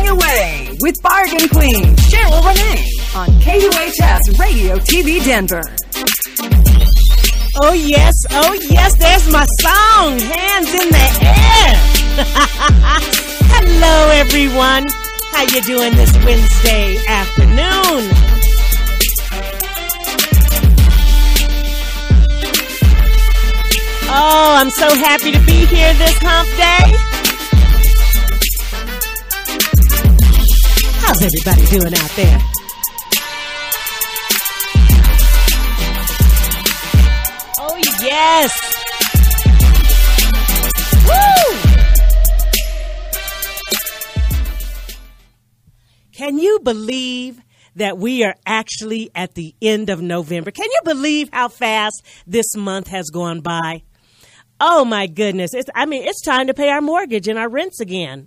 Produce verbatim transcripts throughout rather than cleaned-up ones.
Making Away with Bargain Queen Sheryl Renee on K U H S Radio T V Denver. Oh yes, oh yes, there's my song, Hands in the Air. Hello everyone, how you doing this Wednesday afternoon? Oh, I'm so happy to be here this hump day. How's everybody doing out there? Oh, yes. Woo! Can you believe that we are actually at the end of November? Can you believe how fast this month has gone by? Oh, my goodness. It's, I mean, it's time to pay our mortgage and our rents again.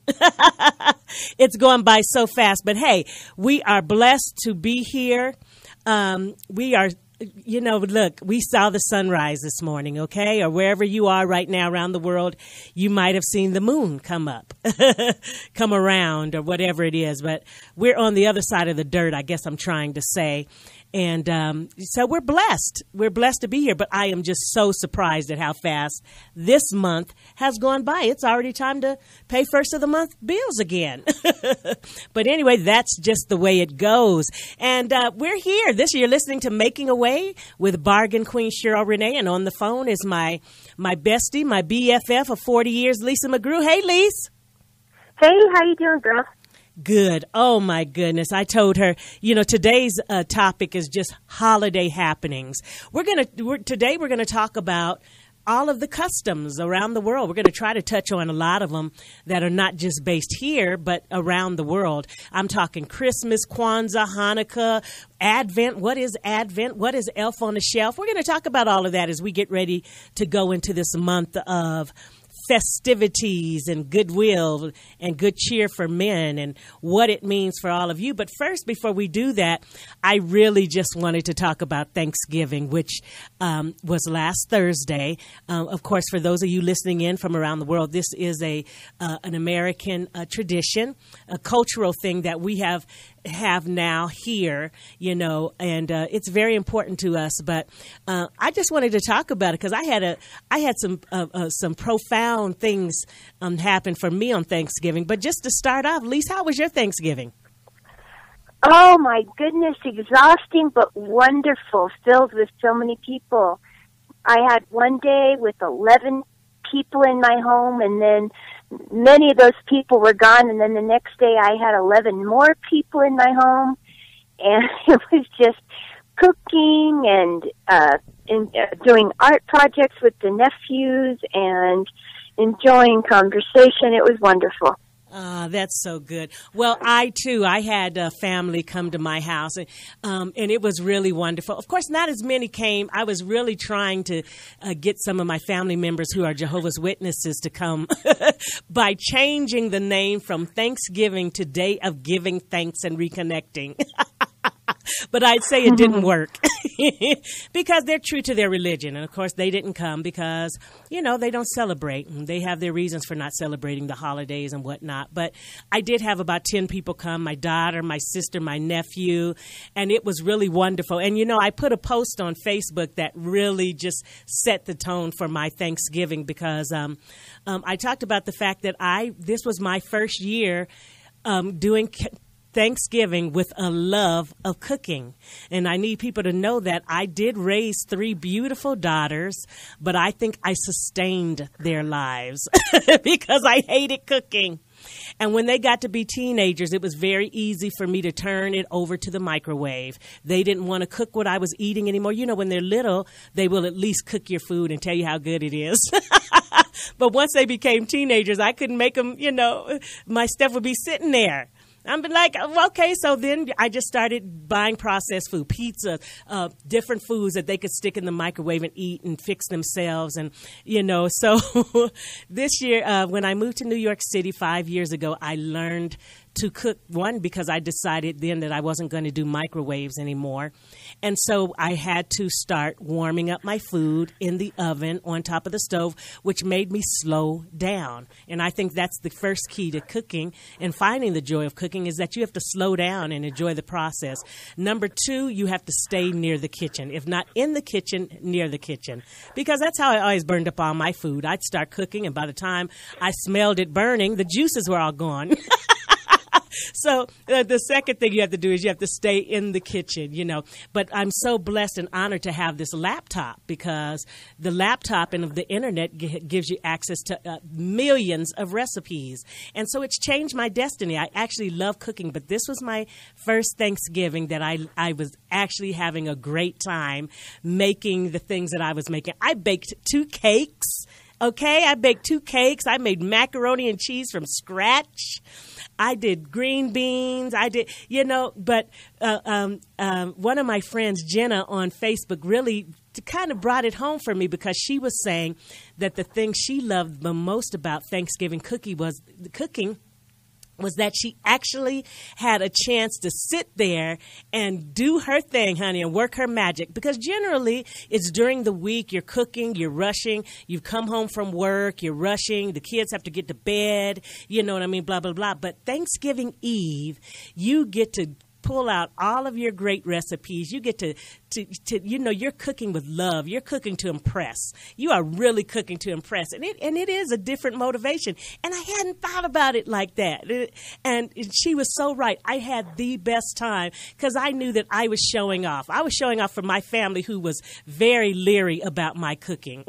It's going by so fast. But, hey, we are blessed to be here. Um, we are, you know, look, we saw the sunrise this morning, okay? Or wherever you are right now around the world, you might have seen the moon come up, come around or whatever it is. But we're on the other side of the dirt, I guess I'm trying to say. And um, so we're blessed. We're blessed to be here. But I am just so surprised at how fast this month has gone by. It's already time to pay first of the month bills again. But anyway, that's just the way it goes. And uh, we're here. This year, listening to Making Away with Bargain Queen Sheryl Renee. And on the phone is my my bestie, my B F F of forty years, Lisa McGrew. Hey, Lisa. Hey, how you doing, girl? Good. Oh, my goodness. I told her, you know, today's uh, topic is just holiday happenings. We're going to, we're, today we're going to talk about all of the customs around the world. We're going to try to touch on a lot of them that are not just based here, but around the world. I'm talking Christmas, Kwanzaa, Hanukkah, Advent. What is Advent? What is Elf on the Shelf? We're going to talk about all of that as we get ready to go into this month of festivities and goodwill and good cheer for men and what it means for all of you. But first, before we do that, I really just wanted to talk about Thanksgiving, which um, was last Thursday. Um, of course, for those of you listening in from around the world, this is a uh, an American uh, tradition, a cultural thing that we have have now here, you know, and uh, it's very important to us. But uh, I just wanted to talk about it because I had a I had some uh, uh, some profound things um, happen for me on Thanksgiving. But just to start off, Lisa, how was your Thanksgiving? Oh, my goodness, exhausting but wonderful, filled with so many people. I had one day with eleven people in my home, and then many of those people were gone, and then the next day I had eleven more people in my home, and it was just cooking and, uh, and uh, doing art projects with the nephews and enjoying conversation. It was wonderful. Ah, that's so good. Well, I, too, I had a family come to my house, and, um, and it was really wonderful. Of course, not as many came. I was really trying to uh, get some of my family members who are Jehovah's Witnesses to come by changing the name from Thanksgiving to Day of Giving Thanks and Reconnecting. But I'd say it didn't work because they're true to their religion. And, of course, they didn't come because, you know, they don't celebrate. They have their reasons for not celebrating the holidays and whatnot. But I did have about ten people come, my daughter, my sister, my nephew, and it was really wonderful. And, you know, I put a post on Facebook that really just set the tone for my Thanksgiving because um, um, I talked about the fact that I this was my first year um, doing Thanksgiving with a love of cooking. And I need people to know that I did raise three beautiful daughters, but I think I sustained their lives because I hated cooking. And when they got to be teenagers, it was very easy for me to turn it over to the microwave. They didn't want to cook what I was eating anymore. You know, when they're little, they will at least cook your food and tell you how good it is. But once they became teenagers, I couldn't make them, you know, my stuff would be sitting there. I'm like, okay, so then I just started buying processed food, pizza, uh, different foods that they could stick in the microwave and eat and fix themselves. And, you know, so this year, uh, when I moved to New York City five years ago, I learned to cook, one, because I decided then that I wasn't going to do microwaves anymore. And so I had to start warming up my food in the oven on top of the stove, which made me slow down. And I think that's the first key to cooking and finding the joy of cooking, is that you have to slow down and enjoy the process. Number two, you have to stay near the kitchen. If not in the kitchen, near the kitchen. Because that's how I always burned up all my food. I'd start cooking, and by the time I smelled it burning, the juices were all gone. So uh, the second thing you have to do is you have to stay in the kitchen, you know. But I'm so blessed and honored to have this laptop, because the laptop and the internet g- gives you access to uh, millions of recipes. And so it's changed my destiny. I actually love cooking, but this was my first Thanksgiving that I, I was actually having a great time making the things that I was making. I baked two cakes. Okay, I baked two cakes. I made macaroni and cheese from scratch. I did green beans. I did, you know, but uh, um, um, one of my friends, Jenna, on Facebook really kind of brought it home for me, because she was saying that the thing she loved the most about Thanksgiving cookie was cooking was that she actually had a chance to sit there and do her thing, honey, and work her magic. Because generally, it's during the week, you're cooking, you're rushing, you've come home from work, you're rushing, the kids have to get to bed, you know what I mean, blah, blah, blah. But Thanksgiving Eve, you get to pull out all of your great recipes. You get to, to, to, you know, you're cooking with love. You're cooking to impress. You are really cooking to impress. And it, and it is a different motivation. And I hadn't thought about it like that. And she was so right. I had the best time, because I knew that I was showing off. I was showing off for my family, who was very leery about my cooking.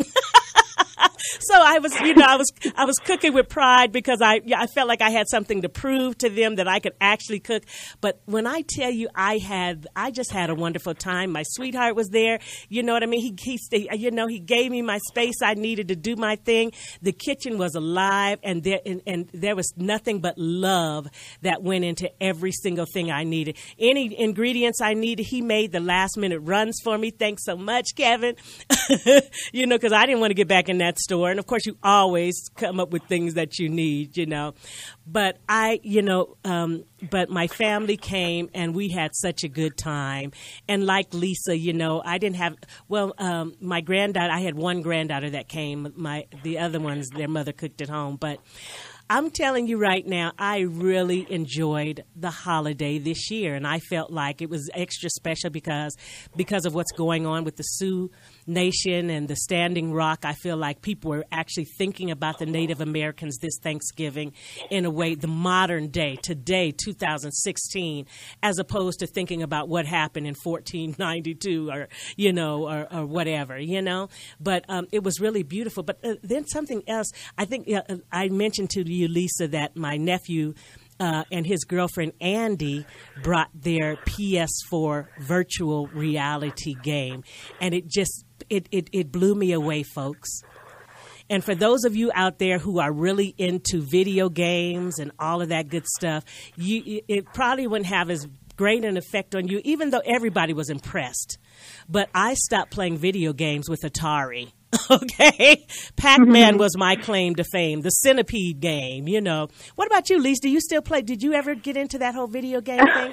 So I was, you know, I was, I was cooking with pride, because I, I felt like I had something to prove to them, that I could actually cook. But when I tell you, I had, I just had a wonderful time. My sweetheart was there. You know what I mean? He, he, stayed, you know, he gave me my space I needed to do my thing. The kitchen was alive, and there, and, and there was nothing but love that went into every single thing I needed. Any ingredients I needed, he made the last minute runs for me. Thanks so much, Kevin. You know, because I didn't want to get back in that store. And of course, you always come up with things that you need, you know. But I, you know, um, but my family came, and we had such a good time. And like Lisa, you know, I didn't have, well, um, my granddaughter, I had one granddaughter that came. My the other ones, their mother cooked at home. But I'm telling you right now, I really enjoyed the holiday this year, and I felt like it was extra special because because of what's going on with the Sioux Nation and the Standing Rock. I feel like people were actually thinking about the Native Americans this Thanksgiving in a way, the modern day, today, two thousand sixteen, as opposed to thinking about what happened in fourteen ninety-two or, you know, or, or whatever, you know. But um, it was really beautiful. But uh, then something else, I think uh, I mentioned to you, Lisa, that my nephew uh, and his girlfriend Andy brought their P S four virtual reality game, and it just it, it, it blew me away, folks. And for those of you out there who are really into video games and all of that good stuff, you it probably wouldn't have as great an effect on you, even though everybody was impressed. But I stopped playing video games with Atari. Okay, Pac-Man was my claim to fame. The Centipede game, you know. What about you, Lisa? Do you still play? Did you ever get into that whole video game thing?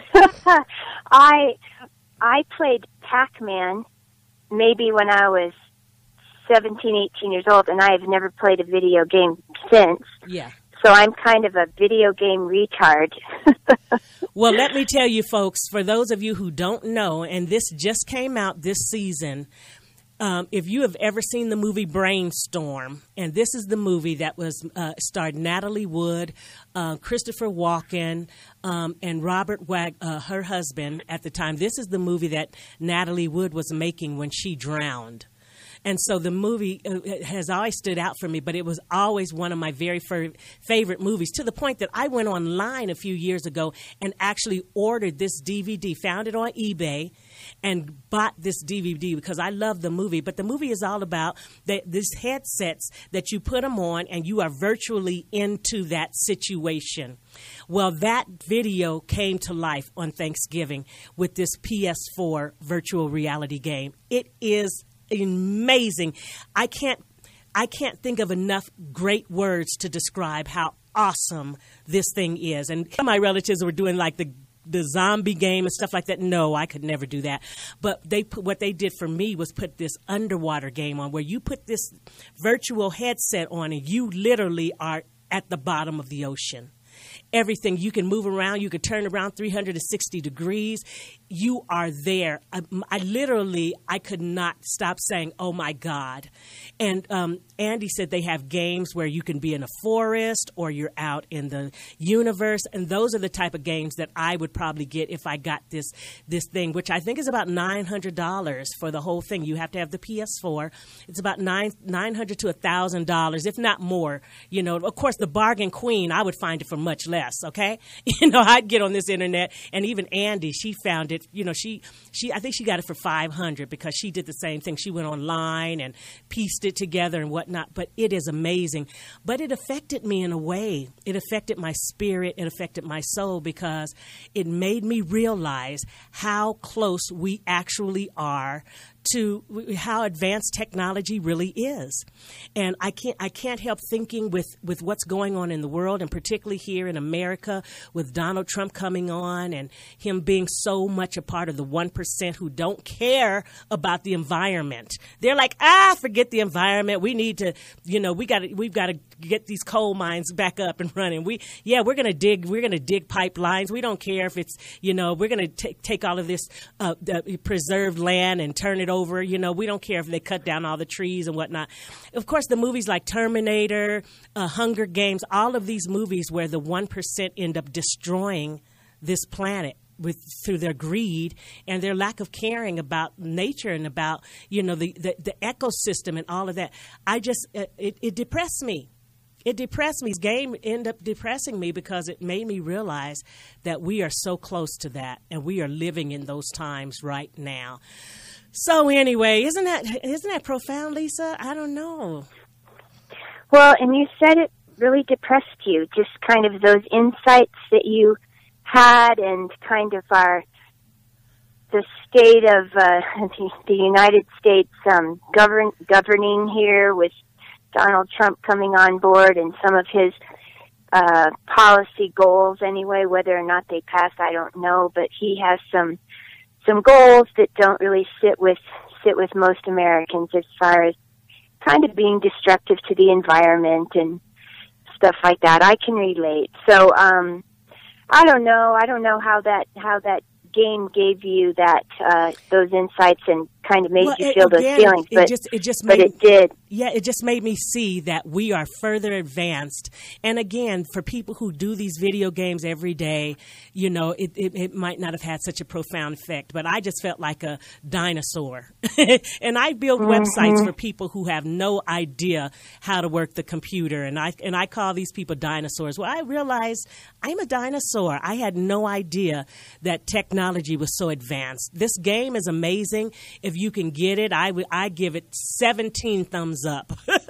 I I played Pac-Man maybe when I was seventeen, eighteen years old, and I have never played a video game since. Yeah. So I'm kind of a video game retard. Well, let me tell you, folks, for those of you who don't know, and this just came out this season, Um, if you have ever seen the movie Brainstorm, and this is the movie that was uh, starred Natalie Wood, uh, Christopher Walken, um, and Robert Wag, uh, her husband at the time. This is the movie that Natalie Wood was making when she drowned. And so the movie uh, has always stood out for me, but it was always one of my very f- favorite movies, to the point that I went online a few years ago and actually ordered this D V D, found it on eBay, and bought this D V D because I love the movie. But the movie is all about the, these headsets that you put them on, and you are virtually into that situation. Well, that video came to life on Thanksgiving with this P S four virtual reality game. It is amazing. I can't I can't think of enough great words to describe how awesome this thing is. And my relatives were doing like the the zombie game and stuff like that. No, I could never do that. But they put, what they did for me was put this underwater game on where you put this virtual headset on and you literally are at the bottom of the ocean. Everything, you can move around, you can turn around three hundred sixty degrees. You are there. I, I literally, I could not stop saying, oh my God. And um, Andy said they have games where you can be in a forest or you're out in the universe. And those are the type of games that I would probably get if I got this this thing, which I think is about nine hundred dollars for the whole thing. You have to have the P S four. It's about nine nine hundred to one thousand dollars, if not more. You know, of course, the bargain queen, I would find it for much less. Okay. You know, I'd get on this internet, and even Andy, she found it, you know, she, she, I think she got it for five hundred because she did the same thing. She went online and pieced it together and whatnot, but it is amazing. But it affected me in a way. It affected my spirit. It affected my soul because it made me realize how close we actually are to how advanced technology really is. And I can't I can't help thinking with, with what's going on in the world, and particularly here in America with Donald Trump coming on and him being so much a part of the one percent who don't care about the environment. They're like, ah, forget the environment. We need to, you know, we got to, we've got to get these coal mines back up and running. We, yeah, we're going to dig, we're going to dig pipelines. We don't care if it's, you know, we're going to take take all of this uh, the preserved land and turn it over. You know, we don't care if they cut down all the trees and whatnot. Of course, the movies like Terminator, uh, Hunger Games, all of these movies where the one percent end up destroying this planet with through their greed and their lack of caring about nature and about, you know, the, the, the ecosystem and all of that. I just, it, it depressed me. It depressed me. This game ended up depressing me because it made me realize that we are so close to that and we are living in those times right now. So anyway, isn't that isn't that profound, Lisa? I don't know. Well, and you said it really depressed you, just kind of those insights that you had and kind of our the state of uh, the, the United States um, govern, governing here with Donald Trump coming on board and some of his uh, policy goals anyway, whether or not they pass, I don't know, but he has some some goals that don't really sit with sit with most Americans as far as kind of being destructive to the environment and stuff like that. I can relate. So um, I don't know. I don't know how that how that game gave you that uh, those insights and kind of made well, you it, feel again, those feelings. It but just, it just but made, it did. Yeah, it just made me see that we are further advanced. And again, for people who do these video games every day, you know, it, it, it might not have had such a profound effect. But I just felt like a dinosaur. And I build mm-hmm. websites for people who have no idea how to work the computer. And I and I call these people dinosaurs. Well, I realized I'm a dinosaur. I had no idea that technology was so advanced. This game is amazing. If you can get it, I would I give it seventeen thumbs up.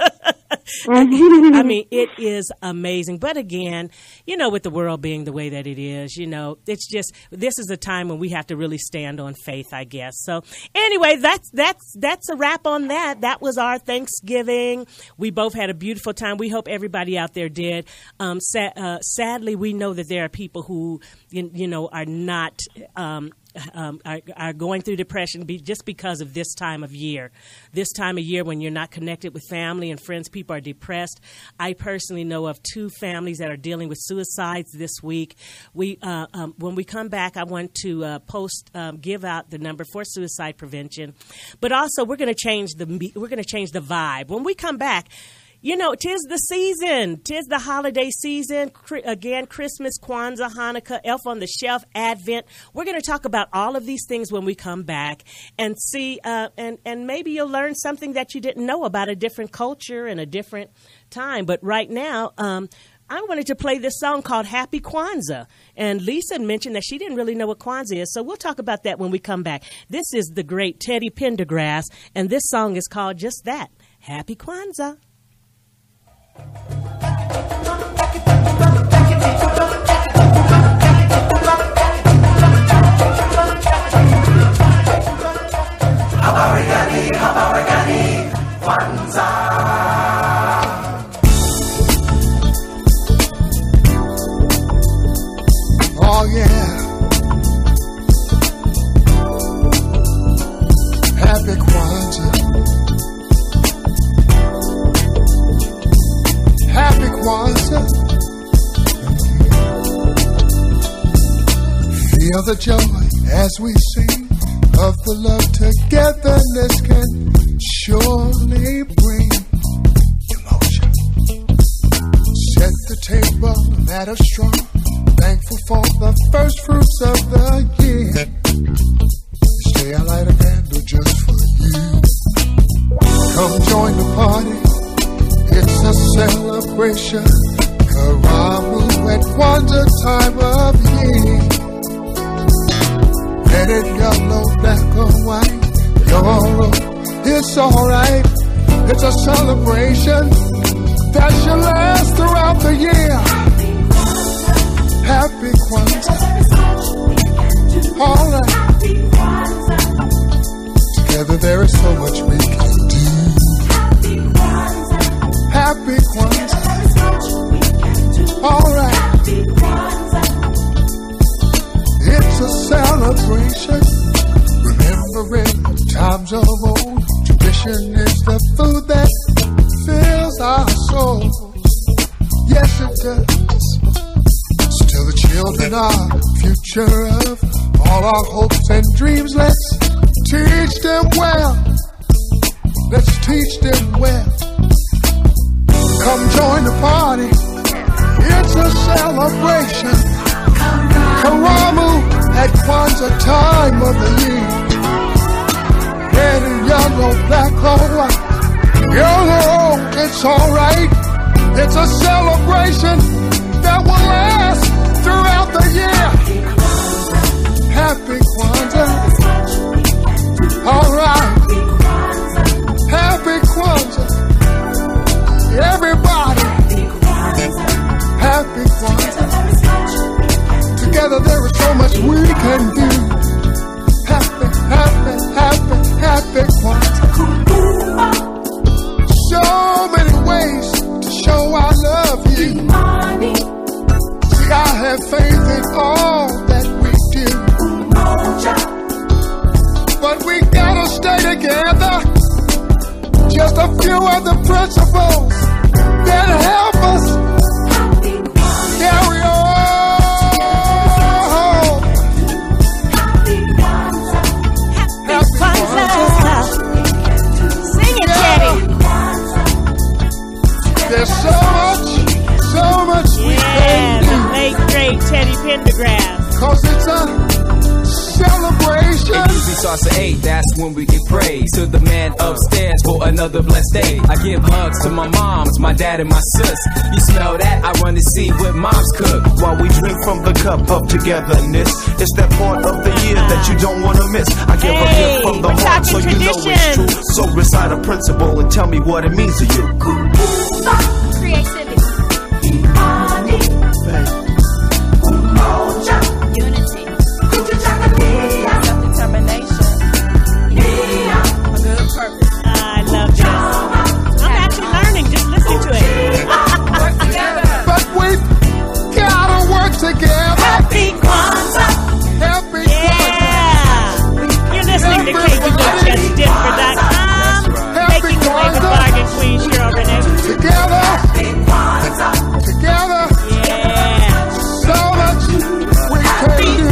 I mean, it is amazing. But again, you know, with the world being the way that it is, you know, it's just, this is a time when we have to really stand on faith, I guess. So anyway, that's, that's, that's a wrap on that. That was our Thanksgiving. We both had a beautiful time. We hope everybody out there did. Um, sa- uh, sadly, we know that there are people who, you, you know, are not, um, Um, are, are going through depression be, just because of this time of year. This time of year when you're not connected with family and friends, people are depressed. I personally know of two families that are dealing with suicides this week. We, uh, um, when we come back, I want to uh, post, um, give out the number for suicide prevention. But also, we're going to change the we're going to change the vibe. When we come back, you know, 'tis the season. 'Tis the holiday season. Again, Christmas, Kwanzaa, Hanukkah, Elf on the Shelf, Advent. We're going to talk about all of these things when we come back and see, uh, and, and maybe you'll learn something that you didn't know about a different culture and a different time. But right now, um, I wanted to play this song called Happy Kwanzaa. And Lisa mentioned that she didn't really know what Kwanzaa is, so we'll talk about that when we come back. This is the great Teddy Pendergrass, and this song is called just that, Happy Kwanzaa. Habari gani, habari gani, Kwanzaa. the joy as we sing of the love togetherness can surely bring emotion. Set the table that are strong, thankful for the first fruits of the year. Stay, I light a candle just for you. Come join the party, it's a celebration. Karamu at Kwanzaa time of year. Red and yellow, black or white, yellow, it's alright. It's a celebration that shall last throughout the year. Happy Kwanzaa. Alright. Together there is so much we can do. Happy Kwanzaa. Alright. It's a celebration, remembering times of old. Tradition is the food that fills our souls. Yes, it does. Still the children are future of all our hopes and dreams. Let's teach them well. Let's teach them well. Come join the party. It's a celebration. Karamu at Kwanzaa time of the year. Red and yellow, black or white. Yellow, it's alright. It's a celebration that will last throughout the year. Happy Kwanzaa. Alright. Happy Kwanzaa. Everybody. Happy Kwanzaa. Together there is so much we can do. Happy, happy, happy, happy Kwanzaa. So many ways to show I love you. See, I have faith in all that we do. But we gotta stay together. Just a few of the principles that help us carry on. There's so much, so much we yeah, can do. The late great Teddy Pendergrass. Cause it's a celebration. It usually starts at eight, that's when we give praise to the man upstairs for another blessed day. I give hugs to my moms, my dad and my sis. You smell that? I run to see what moms cook. While we drink from the cup of togetherness, it's that part of the year that you don't want to miss. I give hey, a gift from the heart so you know it's true. So recite a principle and tell me what it means to you. Creativity. Imani. Umoja. Unity. Self-determination. A good purpose. I love this. I'm actually learning just listening to it. Work together. But we gotta work together. Happy Kwanzaa. Happy Yeah. You're listening to K U H S Denver dot com. Making the way with bargain Queen Sheryl Renee. Together. Together. Yeah. So much we can do.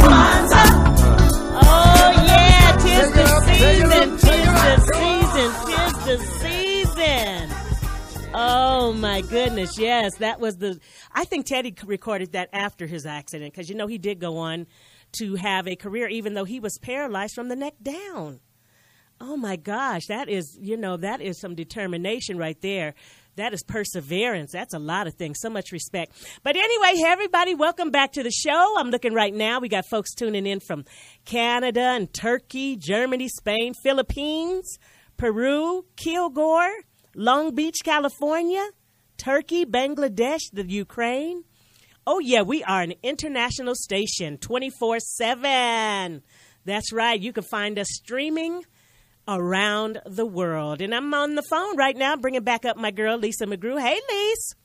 Oh yeah, tis the season, tis the season, tis the season. Oh my goodness, yes, that was the. I think Teddy recorded that after his accident because you know he did go on to have a career even though he was paralyzed from the neck down. Oh my gosh, that is, you know, that is some determination right there. That is perseverance. That's a lot of things. So much respect. But anyway, hey, everybody, welcome back to the show. I'm looking right now. We got folks tuning in from Canada and Turkey, Germany, Spain, Philippines, Peru, Kilgore, Long Beach, California, Turkey, Bangladesh, the Ukraine. Oh, yeah, we are an international station, twenty-four seven. That's right. You can find us streaming around the world. And I'm on the phone right now, bringing back up my girl, Lisa McGrew. Hey, Lisa.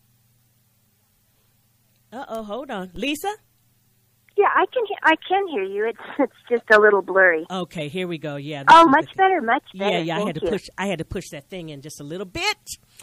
Uh-oh, hold on. Lisa? Yeah, I can. I can hear you. It's it's just a little blurry. Okay, here we go. Yeah. Oh, much better, much better. Yeah, yeah. Thank I had to you. push. I had to push that thing in just a little bit.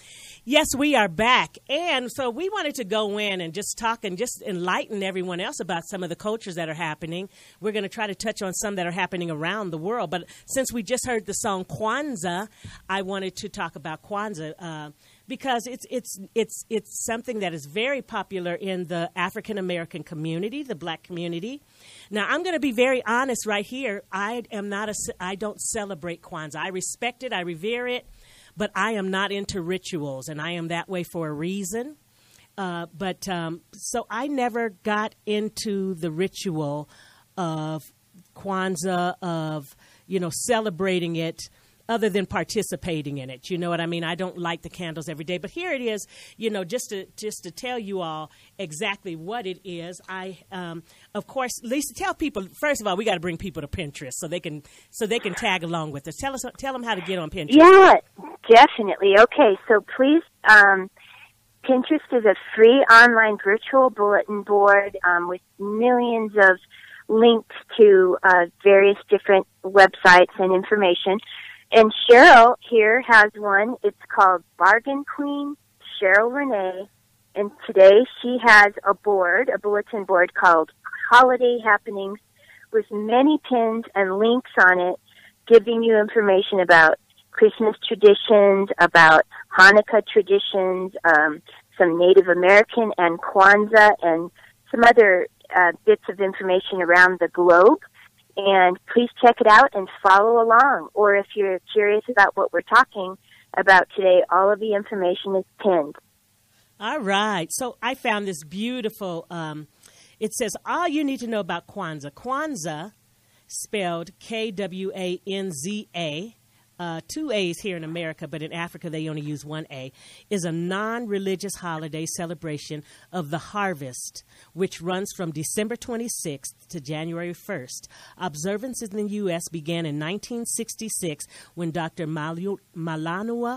Yes, we are back. And so we wanted to go in and just talk and just enlighten everyone else about some of the cultures that are happening. We're going to try to touch on some that are happening around the world. But since we just heard the song Kwanzaa, I wanted to talk about Kwanzaa uh, because it's it's it's it's something that is very popular in the African American community, the Black community. Now, I'm going to be very honest right here. I am not a I don't celebrate Kwanzaa. I respect it. I revere it. But I am not into rituals, and I am that way for a reason. Uh, but um, so I never got into the ritual of Kwanzaa, of, you know, celebrating it other than participating in it. You know what I mean? I don't light the candles every day. But here it is, you know, just to just to tell you all exactly what it is. I, um, of course, Lisa, tell people, first of all, we got to bring people to Pinterest so they can so they can tag along with us. Tell us, tell them how to get on Pinterest. Yeah, definitely. Okay, so please, um, Pinterest is a free online virtual bulletin board um, with millions of links to uh, various different websites and information. And Cheryl here has one. It's called Bargain Queen Sheryl Renee. And today she has a board, a bulletin board called Holiday Happenings with many pins and links on it, giving you information about Christmas traditions, about Hanukkah traditions, um, some Native American and Kwanzaa, and some other uh, bits of information around the globe. And please check it out and follow along. Or if you're curious about what we're talking about today, all of the information is pinned. All right. So I found this beautiful, um, it says, all you need to know about Kwanzaa. Kwanzaa, spelled K W A N Z A, uh, two A's here in America, but in Africa they only use one A, is a non-religious holiday celebration of the harvest, which runs from December twenty-sixth to January first. Observance in the U S began in nineteen sixty-six when Doctor Malu- Malanua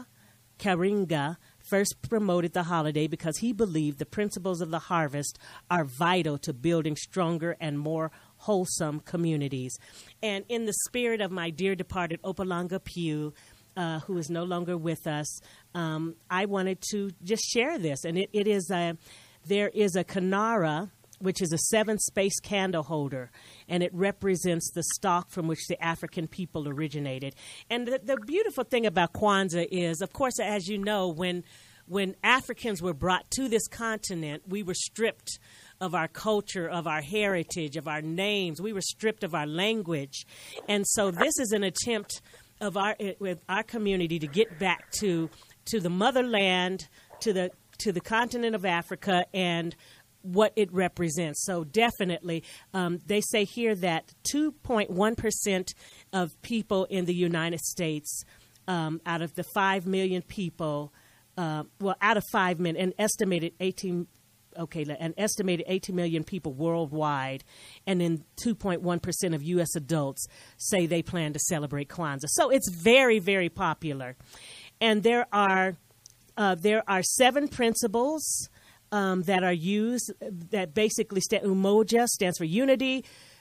Karinga first promoted the holiday because he believed the principles of the harvest are vital to building stronger and more wholesome communities. And in the spirit of my dear departed Opalanga Pugh, uh, who is no longer with us, um, I wanted to just share this. And it, it is a, there is a Kanara, which is a seven-space candle holder, and it represents the stock from which the African people originated. And the, the beautiful thing about Kwanzaa is, of course, as you know, when when Africans were brought to this continent, we were stripped of our culture, of our heritage, of our names. We were stripped of our language. And so this is an attempt of our with our community to get back to to the motherland, to the to the continent of Africa, and what it represents. So definitely, um, they say here that two point one percent of people in the United States, um, out of the five million people, uh, well, out of five million, an estimated eighteen, okay, an estimated eighteen million people worldwide, and then two point one percent of U S adults say they plan to celebrate Kwanzaa. So it's very, very popular. And there are, uh, there are seven principles Um, that are used that basically stand. Umoja stands for unity.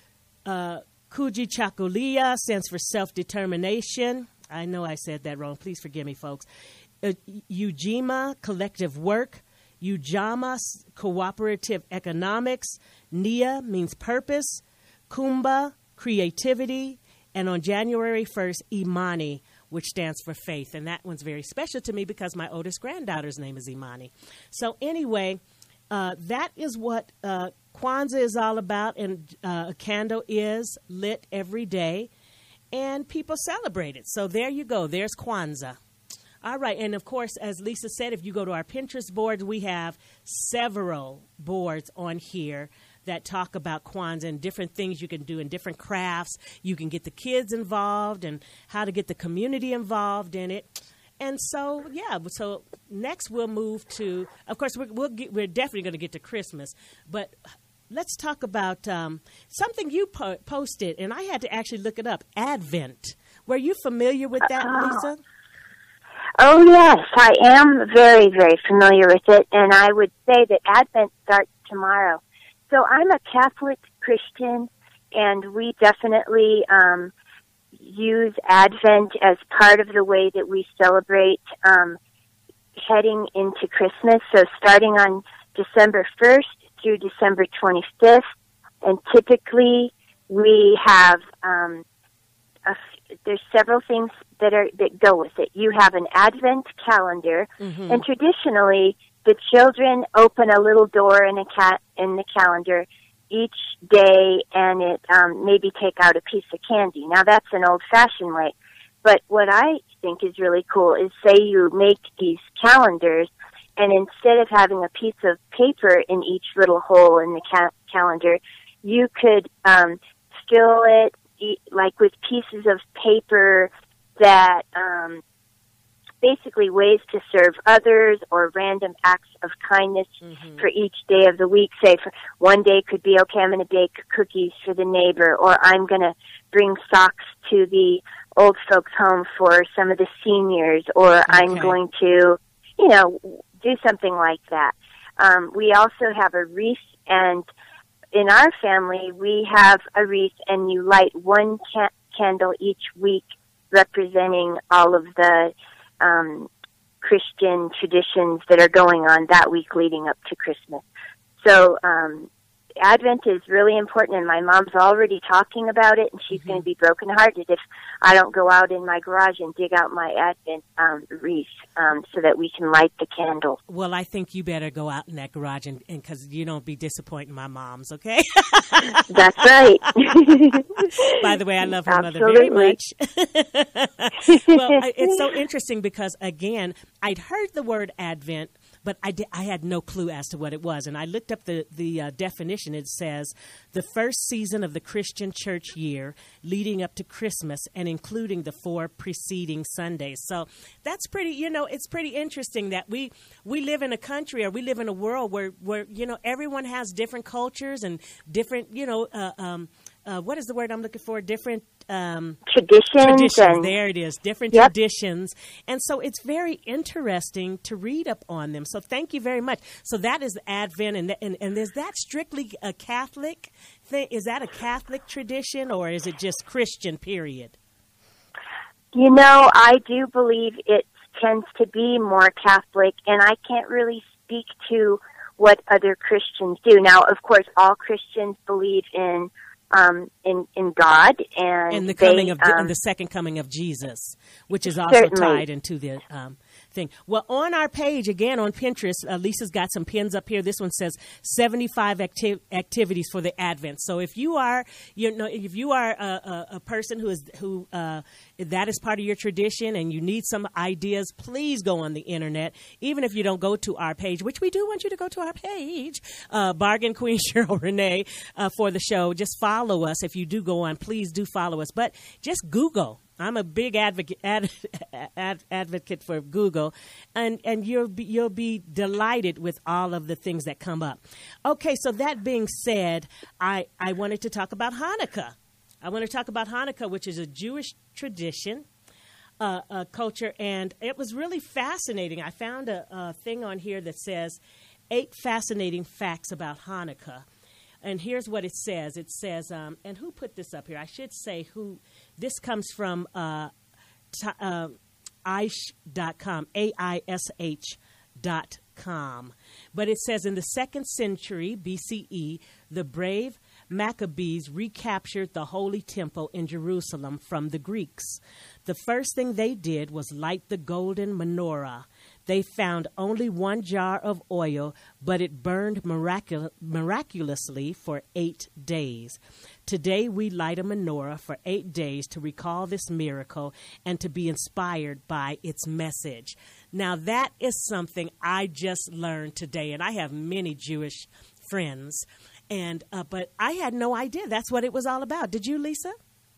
Uh, Kujichagulia stands for self-determination. I know I said that wrong. Please forgive me, folks. Uh, Ujima, collective work. Ujama, cooperative economics. Nia means purpose. Kumba, creativity. And on January first, Imani, which stands for faith. And that one's very special to me because my oldest granddaughter's name is Imani. So anyway, uh, that is what uh, Kwanzaa is all about. And uh, a candle is lit every day. And people celebrate it. So there you go. There's Kwanzaa. All right. And, of course, as Lisa said, if you go to our Pinterest board, we have several boards on here that talk about Kwanzaa and different things you can do and different crafts. You can get the kids involved and how to get the community involved in it. And so, yeah, so next we'll move to, of course, we're, we'll get, we're definitely going to get to Christmas. But let's talk about um, something you po- posted, and I had to actually look it up, Advent. Were you familiar with that, Lisa? Oh, yes, I am very, very familiar with it. And I would say that Advent starts tomorrow. So I'm a Catholic Christian, and we definitely um, use Advent as part of the way that we celebrate um, heading into Christmas. So starting on December first through December twenty-fifth, and typically we have um, a f- there's several things that are that go with it. You have an Advent calendar, mm-hmm. and traditionally the children open a little door in a cat in the calendar each day, and it um, maybe take out a piece of candy. Now that's an old-fashioned way, but what I think is really cool is, say you make these calendars, and instead of having a piece of paper in each little hole in the ca- calendar, you could um, fill it e- like with pieces of paper that um, basically ways to serve others or random acts of kindness mm-hmm. for each day of the week. Say for one day could be, okay, I'm going to bake cookies for the neighbor, or I'm going to bring socks to the old folks home for some of the seniors, or okay. I'm going to, you know, do something like that. Um, we also have a wreath, and in our family we have a wreath, and you light one ca- candle each week representing all of the um, Christian traditions that are going on that week leading up to Christmas. So um, Advent is really important, and my mom's already talking about it, and she's mm-hmm. going to be brokenhearted if I don't go out in my garage and dig out my Advent um, wreath um, so that we can light the candle. Well, I think you better go out in that garage, and because you don't be disappointing my moms, okay? That's right. By the way, I love her Absolutely. mother very much. Well, it's so interesting because, again, I'd heard the word Advent, but I, did, I had no clue as to what it was. And I looked up the, the uh, definition. It says, the first season of the Christian church year leading up to Christmas and including the four preceding Sundays. So that's pretty, you know, it's pretty interesting that we, we live in a country, or we live in a world where, where you know, everyone has different cultures and different, you know, uh, um, uh, what is the word I'm looking for? Different um, traditions. Traditions. And, there it is. Different yep. traditions. And so it's very interesting to read up on them. So thank you very much. So that is Advent. And, and, and is that strictly a Catholic thing? Is that a Catholic tradition, or is it just Christian, period? You know, I do believe it tends to be more Catholic, and I can't really speak to what other Christians do. Now, of course, all Christians believe in Um, in, in God and, and the coming they, of um, and the second coming of Jesus, which is also certainly. tied into the um, thing. Well, on our page again on Pinterest, uh, Lisa's got some pins up here. This one says seventy-five acti- activities for the Advent. So if you are, you know, if you are a, a, a person who is who uh, that is part of your tradition and you need some ideas, please go on the internet. Even if you don't go to our page, which we do want you to go to our page, uh, Bargain Queen Sheryl Renee uh, for the show. Just follow. Follow us. If you do go on, please do follow us. But just Google. I'm a big advocate ad, ad, advocate for Google, and and you'll be, you'll be delighted with all of the things that come up. Okay, so that being said, I I wanted to talk about Hanukkah. I want to talk about Hanukkah, which is a Jewish tradition, uh, uh, culture, and it was really fascinating. I found a, a thing on here that says eight fascinating facts about Hanukkah. And here's what it says. It says, um, and who put this up here? I should say who. This comes from uh, t- uh, aish dot com, A I S H dot com. But it says, in the second century B C E, the brave Maccabees recaptured the Holy Temple in Jerusalem from the Greeks. The first thing they did was light the golden menorah. They found only one jar of oil, but it burned miracul- miraculously for eight days. Today, we light a menorah for eight days to recall this miracle and to be inspired by its message. Now, that is something I just learned today, and I have many Jewish friends, and uh, but I had no idea that's what it was all about. Did you, Lisa?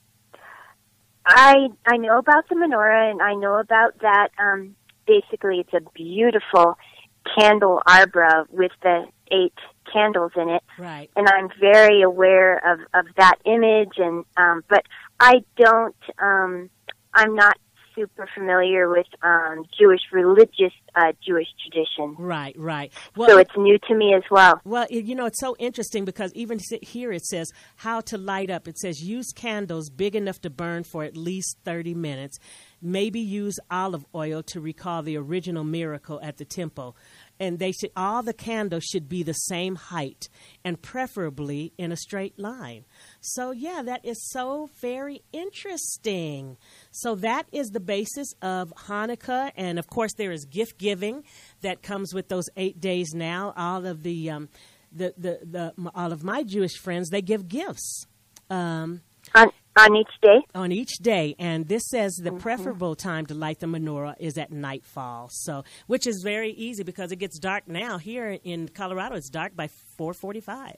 I I know about the menorah, and I know about that. Um, basically, it's a beautiful candelabra with the eight candles in it. Right. And I'm very aware of, of that image, and um, but I don't. Um, I'm not super familiar with um, Jewish religious uh, Jewish tradition. Right, right. Well, so it's new to me as well. Well, it, you know, it's so interesting because even here it says how to light up. It says use candles big enough to burn for at least thirty minutes. Maybe use olive oil to recall the original miracle at the temple. And they should, all the candles should be the same height and preferably in a straight line. So, yeah, that is so very interesting. So that is the basis of Hanukkah. And, of course, there is gift giving that comes with those eight days now. All of the, um, the, the, the, all of my Jewish friends, they give gifts. Um, on, on each day? On each day. And this says the mm-hmm. preferable time to light the menorah is at nightfall. So, which is very easy because it gets dark now. Here in Colorado, it's dark by four forty-five,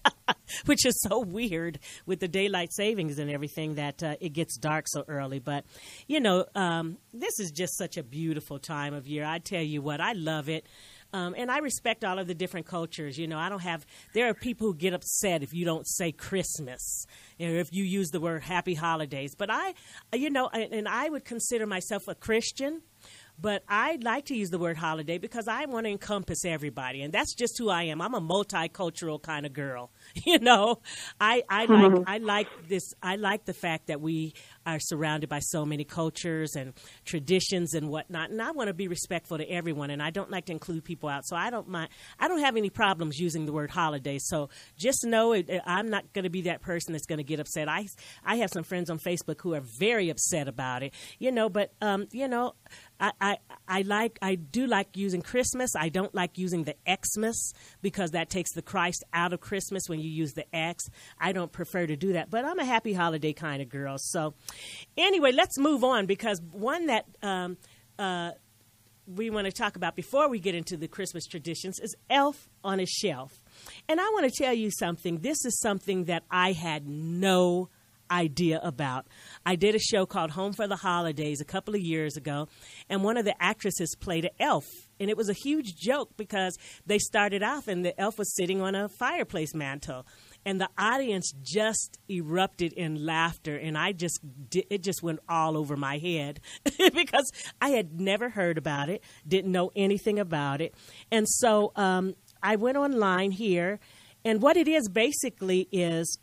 which is so weird with the daylight savings and everything that uh, it gets dark so early. But, you know, um, this is just such a beautiful time of year. I tell you what, I love it. Um, and I respect all of the different cultures. You know, I don't have, there are people who get upset if you don't say Christmas, or if you use the word happy holidays. But I, you know, and, and I would consider myself a Christian, but I like to use the word holiday because I want to encompass everybody. And that's just who I am. I'm a multicultural kind of girl. You know, I, I Mm-hmm. like I like this. I like the fact that we are surrounded by so many cultures and traditions and whatnot. And I want to be respectful to everyone. And I don't like to include people out. So I don't mind. I don't have any problems using the word holiday. So just know it, I'm not going to be that person that's going to get upset. I, I have some friends on Facebook who are very upset about it, you know, but, um, you know, I, I, I like, I do like using Christmas. I don't like using the Xmas because that takes the Christ out of Christmas when you use the X. I don't prefer to do that, but I'm a happy holiday kind of girl. So anyway, let's move on because one that um, uh, we want to talk about before we get into the Christmas traditions is Elf on a Shelf. And I want to tell you something. This is something that I had no idea about. I did a show called Home for the Holidays a couple of years ago, and one of the actresses played an elf. And it was a huge joke because they started off and the elf was sitting on a fireplace mantle. And the audience just erupted in laughter, and I just it just went all over my head because I had never heard about it, didn't know anything about it. And so um, I went online here, and what it is basically is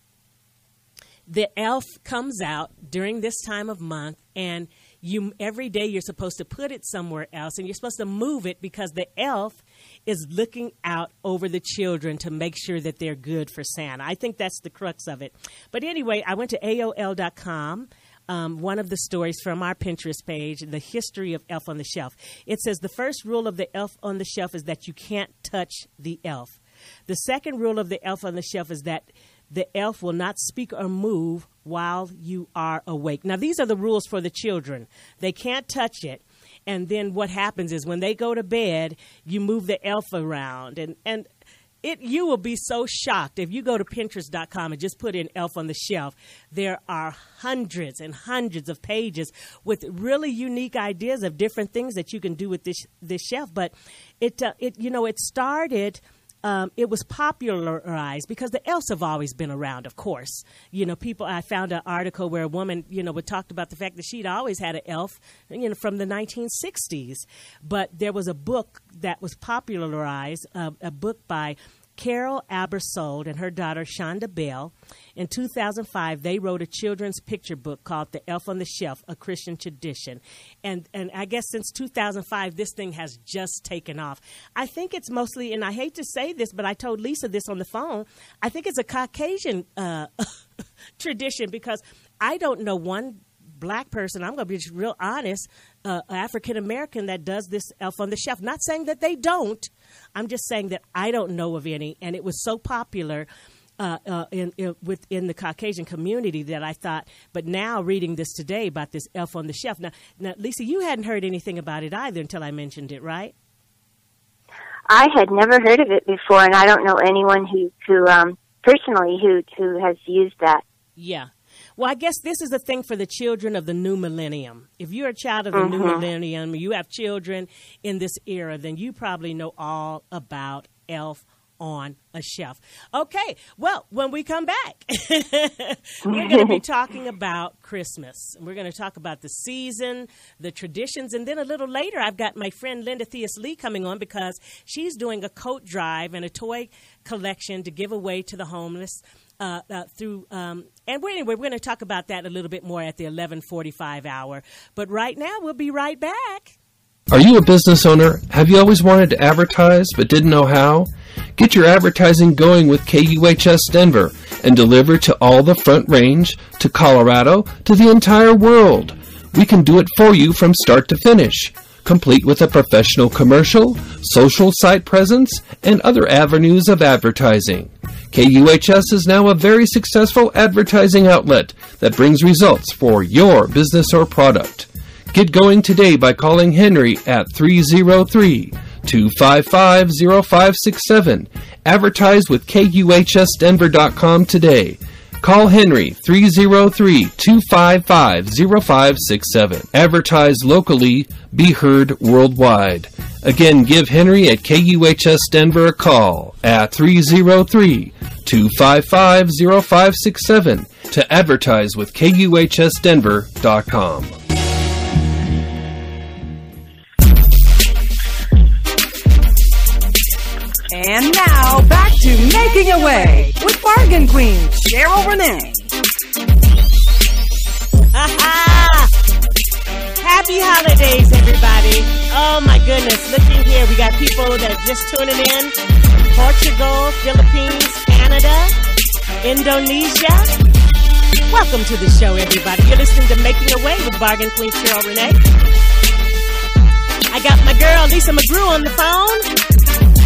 the elf comes out during this time of month, and you every day you're supposed to put it somewhere else, and you're supposed to move it because the elf is looking out over the children to make sure that they're good for Santa. I think that's the crux of it. But anyway, I went to A O L dot com. Um, one of the stories from our Pinterest page, the history of Elf on the Shelf. It says the first rule of the Elf on the Shelf is that you can't touch the elf. The second rule of the Elf on the Shelf is that the elf will not speak or move while you are awake. Now, these are the rules for the children. They can't touch it. And then what happens is when they go to bed, you move the elf around. And, and it you will be so shocked if you go to Pinterest dot com and just put in Elf on the Shelf. There are hundreds and hundreds of pages with really unique ideas of different things that you can do with this this shelf. But it, uh, it you know, it started... Um, it was popularized because the elves have always been around, of course. You know, people, I found an article where a woman, you know, would talk about the fact that she'd always had an elf, you know, from the nineteen sixties. But there was a book that was popularized, uh, a book by Carol Abersold and her daughter Shonda Bell. In two thousand five, they wrote a children's picture book called The Elf on the Shelf, A Christian Tradition. And and I guess since two thousand five, this thing has just taken off. I think it's mostly, and I hate to say this, but I told Lisa this on the phone, I think it's a Caucasian uh, tradition because I don't know one black person, I'm going to be just real honest, uh, African-American that does this Elf on the Shelf. Not saying that they don't. I'm just saying that I don't know of any. And it was so popular uh, uh, in, in, within the Caucasian community that I thought, but now reading this today about this Elf on the Shelf. Now, now, Lisa, you hadn't heard anything about it either until I mentioned it, right? I had never heard of it before, and I don't know anyone who, who um, personally, who, who has used that. Yeah. Well, I guess this is the thing for the children of the new millennium. If you're a child of the mm-hmm. new millennium, you have children in this era, then you probably know all about Elf on a shelf. Okay, well, when we come back, we're going to be talking about Christmas. We're going to talk about the season, the traditions, and then a little later, I've got my friend Linda Theus-Lee coming on because she's doing a coat drive and a toy collection to give away to the homeless. Uh, uh, through um, and we're, anyway, we're going to talk about that a little bit more at the eleven forty-five hour. But right now, we'll be right back. Are you a business owner? Have you always wanted to advertise but didn't know how? Get your advertising going with K U H S Denver and deliver to all the Front Range, to Colorado, to the entire world. We can do it for you from start to finish, complete with a professional commercial, social site presence, and other avenues of advertising. K U H S is now a very successful advertising outlet that brings results for your business or product. Get going today by calling Henry at three oh three, two five five, oh five six seven. Advertise with K U H S Denver dot com today. Call Henry three oh three, two five five, oh five six seven. Advertise locally, be heard worldwide. Again, give Henry at K U H S Denver a call at three oh three, two five five, oh five six seven to advertise with K U H S Denver dot com. And now, back to Making a Way with Bargain Queen Sheryl Renee. Happy holidays, everybody. Oh, my goodness. Looking here, we got people that are just tuning in. Portugal, Philippines, Canada, Indonesia. Welcome to the show, everybody. You're listening to Making a Way with Bargain Queen Sheryl Renee. I got my girl, Lisa McGrew, on the phone.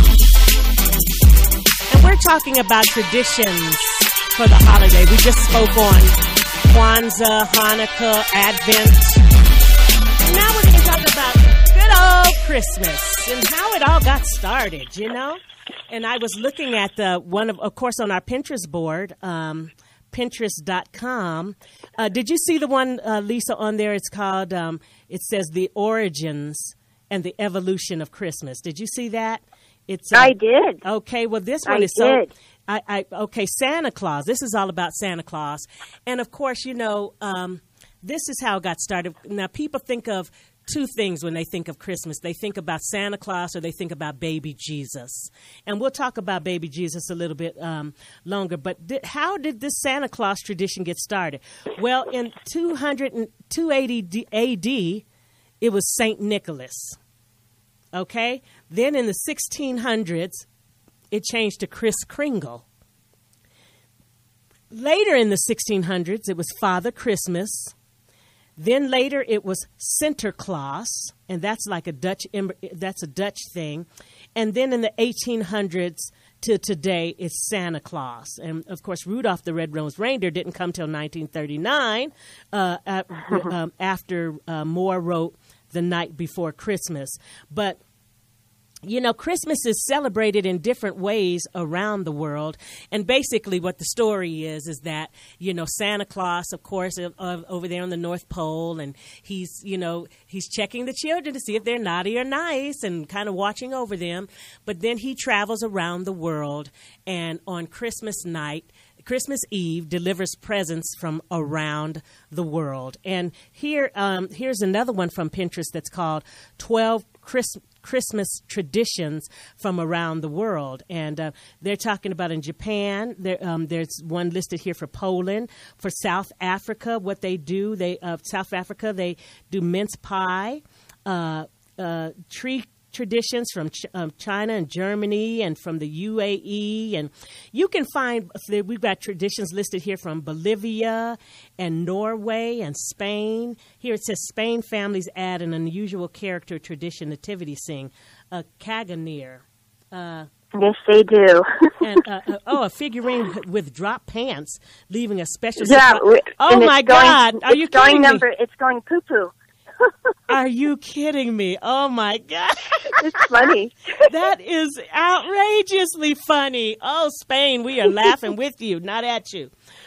We're talking about traditions for the holiday. We just spoke on Kwanzaa, Hanukkah, Advent. And now we're going to talk about good old Christmas and how it all got started, you know? And I was looking at the one, of, of course, on our Pinterest board, um, Pinterest dot com. Uh, did you see the one, uh, Lisa, on there? It's called, um, it says The Origins and the Evolution of Christmas. Did you see that? It's, uh, I did. Okay, well, this one I is so. Did. I, I okay, Santa Claus. This is all about Santa Claus, and of course, you know, um, this is how it got started. Now, people think of two things when they think of Christmas. They think about Santa Claus, or they think about Baby Jesus. And we'll talk about Baby Jesus a little bit um, longer. But did, how did this Santa Claus tradition get started? Well, in two hundred and two eighty A D, it was Saint Nicholas. Okay? Then in the sixteen hundreds, it changed to Kris Kringle. Later in the sixteen hundreds, it was Father Christmas. Then later it was Sinterklaas, and that's like a Dutch that's a Dutch thing. And then in the eighteen hundreds to today, it's Santa Claus. And of course, Rudolph the Red-Nosed Reindeer didn't come till nineteen thirty-nine, uh, at, um, after uh, Moore wrote The Night Before Christmas. But you know, Christmas is celebrated in different ways around the world. And basically what the story is, is that, you know, Santa Claus, of course, uh, uh, over there on the North Pole, and he's, you know, he's checking the children to see if they're naughty or nice and kind of watching over them. But then he travels around the world, and on Christmas night, Christmas Eve, delivers presents from around the world. And here, um, here's another one from Pinterest that's called twelve Christmas Christmas traditions from around the world. And uh, they're talking about in Japan. There, um, there's one listed here for Poland. For South Africa, what they do, they uh, South Africa, they do mince pie, uh, uh, tree traditions from Ch- um, China and Germany and from the U A E. And you can find, we've got traditions listed here from Bolivia and Norway and Spain. Here it says Spain families add an unusual character tradition nativity scene, a Caganeer. Uh, yes, they do. and uh, uh, oh, a figurine with drop pants, leaving a special. Yeah. Surprise. Oh my going, God! Are you it's going kidding number, me? It's going poo poo. Are you kidding me? Oh, my God. It's funny. That is outrageously funny. Oh, Spain, we are laughing with you, not at you.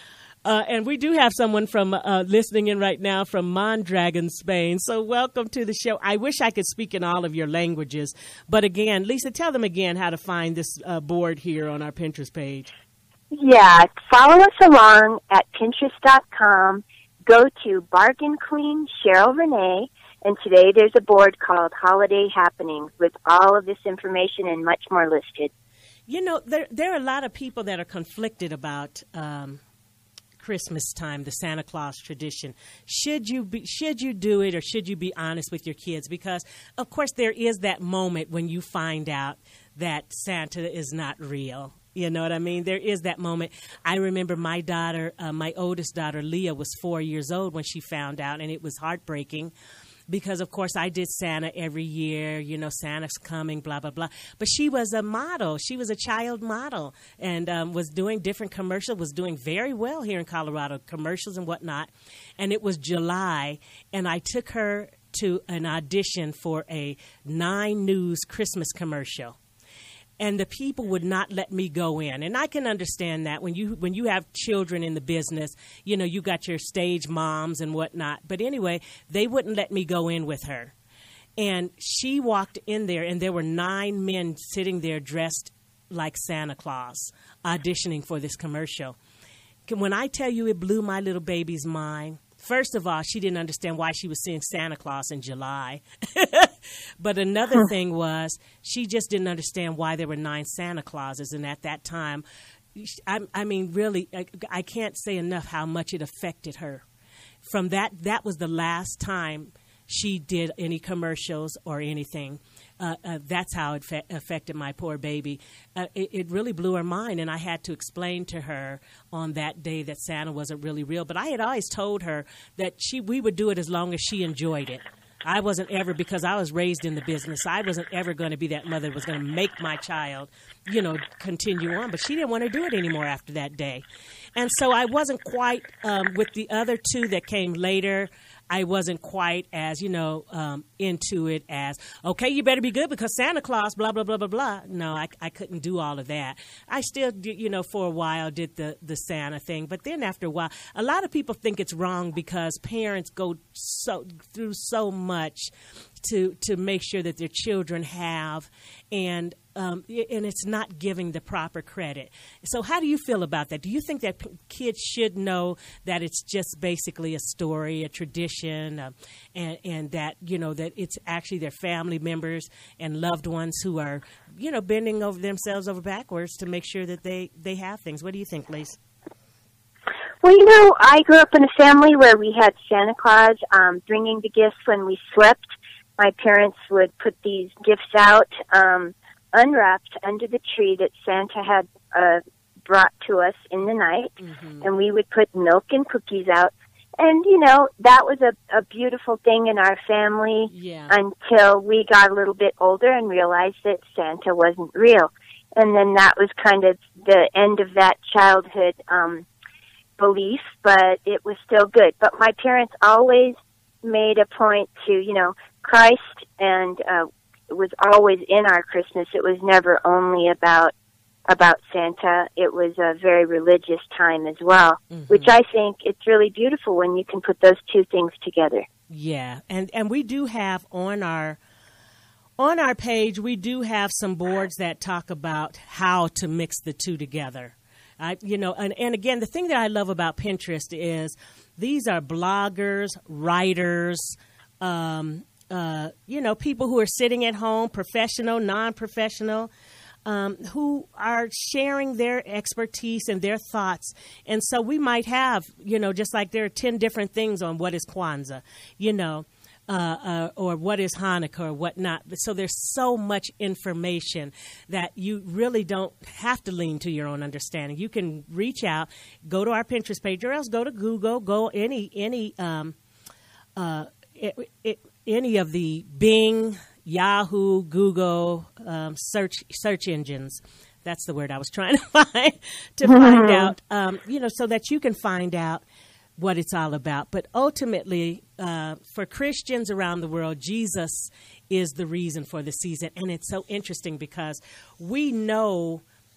Uh, and we do have someone from uh, listening in right now from Mondragon, Spain. So welcome to the show. I wish I could speak in all of your languages. But again, Lisa, tell them again how to find this uh, board here on our Pinterest page. Yeah, follow us along at pinterest dot com. Go to Bargain Queen Sheryl Renee. And today there's a board called Holiday Happenings with all of this information and much more listed. You know, there there are a lot of people that are conflicted about um, Christmas time, the Santa Claus tradition. Should you be, should you do it, or should you be honest with your kids? Because, of course, there is that moment when you find out that Santa is not real. You know what I mean? There is that moment. I remember my daughter, uh, my oldest daughter, Leah, was four years old when she found out, and it was heartbreaking. Because, of course, I did Santa every year, you know, Santa's coming, blah, blah, blah. But she was a model. She was a child model and um, was doing different commercials, was doing very well here in Colorado, commercials and whatnot. And it was July, and I took her to an audition for a Nine News Christmas commercial. And the people would not let me go in. And I can understand that when you when you have children in the business, you know, you got your stage moms and whatnot. But anyway, they wouldn't let me go in with her. And she walked in there, and there were nine men sitting there dressed like Santa Claus, auditioning for this commercial. When I tell you it blew my little baby's mind, first of all, she didn't understand why she was seeing Santa Claus in July. But another thing was she just didn't understand why there were nine Santa Clauses. And at that time, I, I mean, really, I, I can't say enough how much it affected her. From that, that was the last time she did any commercials or anything. Uh, uh, that's how it fa- affected my poor baby. Uh, it, it really blew her mind, and I had to explain to her on that day that Santa wasn't really real. But I had always told her that she we would do it as long as she enjoyed it. I wasn't ever, because I was raised in the business, I wasn't ever going to be that mother that was going to make my child, you know, continue on. But she didn't want to do it anymore after that day. And so I wasn't quite, um, with the other two that came later, I wasn't quite as, you know, um, into it as, okay, you better be good because Santa Claus, blah, blah, blah, blah, blah. No, I, I couldn't do all of that. I still, did, you know, for a while did the, the Santa thing. But then after a while, a lot of people think it's wrong because parents go so through so much to to make sure that their children have, and um, and it's not giving the proper credit. So how do you feel about that? Do you think that p- kids should know that it's just basically a story, a tradition, uh, and, and that, you know, that it's actually their family members and loved ones who are, you know, bending over themselves over backwards to make sure that they, they have things? What do you think, Lisa? Well, you know, I grew up in a family where we had Santa Claus um, bringing the gifts when we slept. My parents would put these gifts out, um, unwrapped under the tree that Santa had uh, brought to us in the night, mm-hmm. and we would put milk and cookies out. And, you know, that was a, a beautiful thing in our family yeah. until we got a little bit older and realized that Santa wasn't real. And then that was kind of the end of that childhood um, belief, but it was still good. But my parents always made a point to, you know, Christ, and uh, was always in our Christmas. It was never only about about Santa. It was a very religious time as well, mm-hmm. which I think it's really beautiful when you can put those two things together. Yeah, and and we do have on our on our page, we do have some boards that talk about how to mix the two together. I, you know, and, and again, the thing that I love about Pinterest is these are bloggers, writers, um, uh, you know, people who are sitting at home, professional, non-professional, um, who are sharing their expertise and their thoughts. And so we might have, you know, just like there are ten different things on what is Kwanzaa, you know, uh, uh, or what is Hanukkah or whatnot. So there's so much information that you really don't have to lean to your own understanding. You can reach out, go to our Pinterest page, or else go to Google, go any, any, um, uh, it, it, any of the Bing, Yahoo, Google um, search search engines. That's the word I was trying to find to find out, um, you know, so that you can find out what it's all about. But ultimately, uh, for Christians around the world, Jesus is the reason for the season. And it's so interesting because we know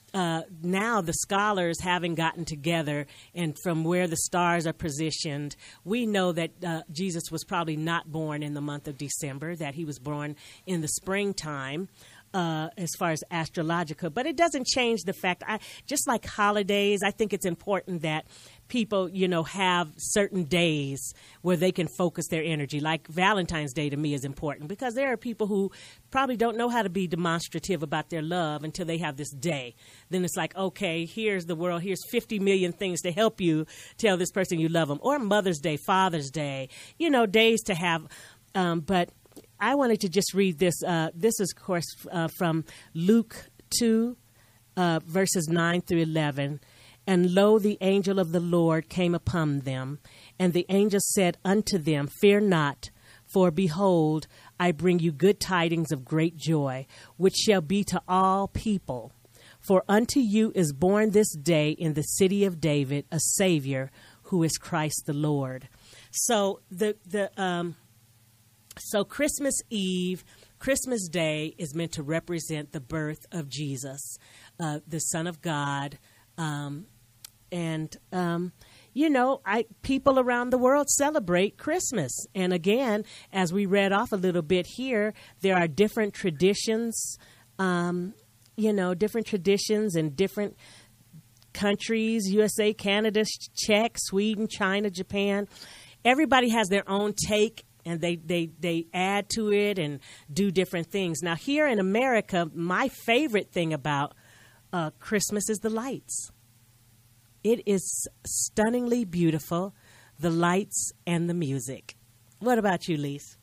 uh, now the scholars having gotten together and from where the stars are positioned, we know that uh, Jesus was probably not born in the month of December, that he was born in the springtime. Uh, as far as astrological, but it doesn't change the fact, I just like holidays, I think it's important that people, you know, have certain days where they can focus their energy. Like Valentine's Day to me is important because there are people who probably don't know how to be demonstrative about their love until they have this day. Then it's like, okay, here's the world. Here's fifty million things to help you tell this person you love them. Or Mother's Day, Father's Day, you know, days to have. Um, but I wanted to just read this. Uh, this is, of course, uh, from Luke two, uh, verses nine through eleven. And lo, the angel of the Lord came upon them, and the angel said unto them, Fear not, for behold, I bring you good tidings of great joy, which shall be to all people. For unto you is born this day in the city of David a Savior, who is Christ the Lord. So the the um. So Christmas Eve, Christmas Day is meant to represent the birth of Jesus, uh, the Son of God. Um, and, um, you know, I people around the world celebrate Christmas. And again, as we read off a little bit here, there are different traditions, um, you know, different traditions in different countries, U S A, Canada, Czech, Sweden, China, Japan. Everybody has their own take. And they, they, they add to it and do different things. Now, here in America, my favorite thing about uh, Christmas is the lights. It is stunningly beautiful, the lights and the music. What about you, Lise?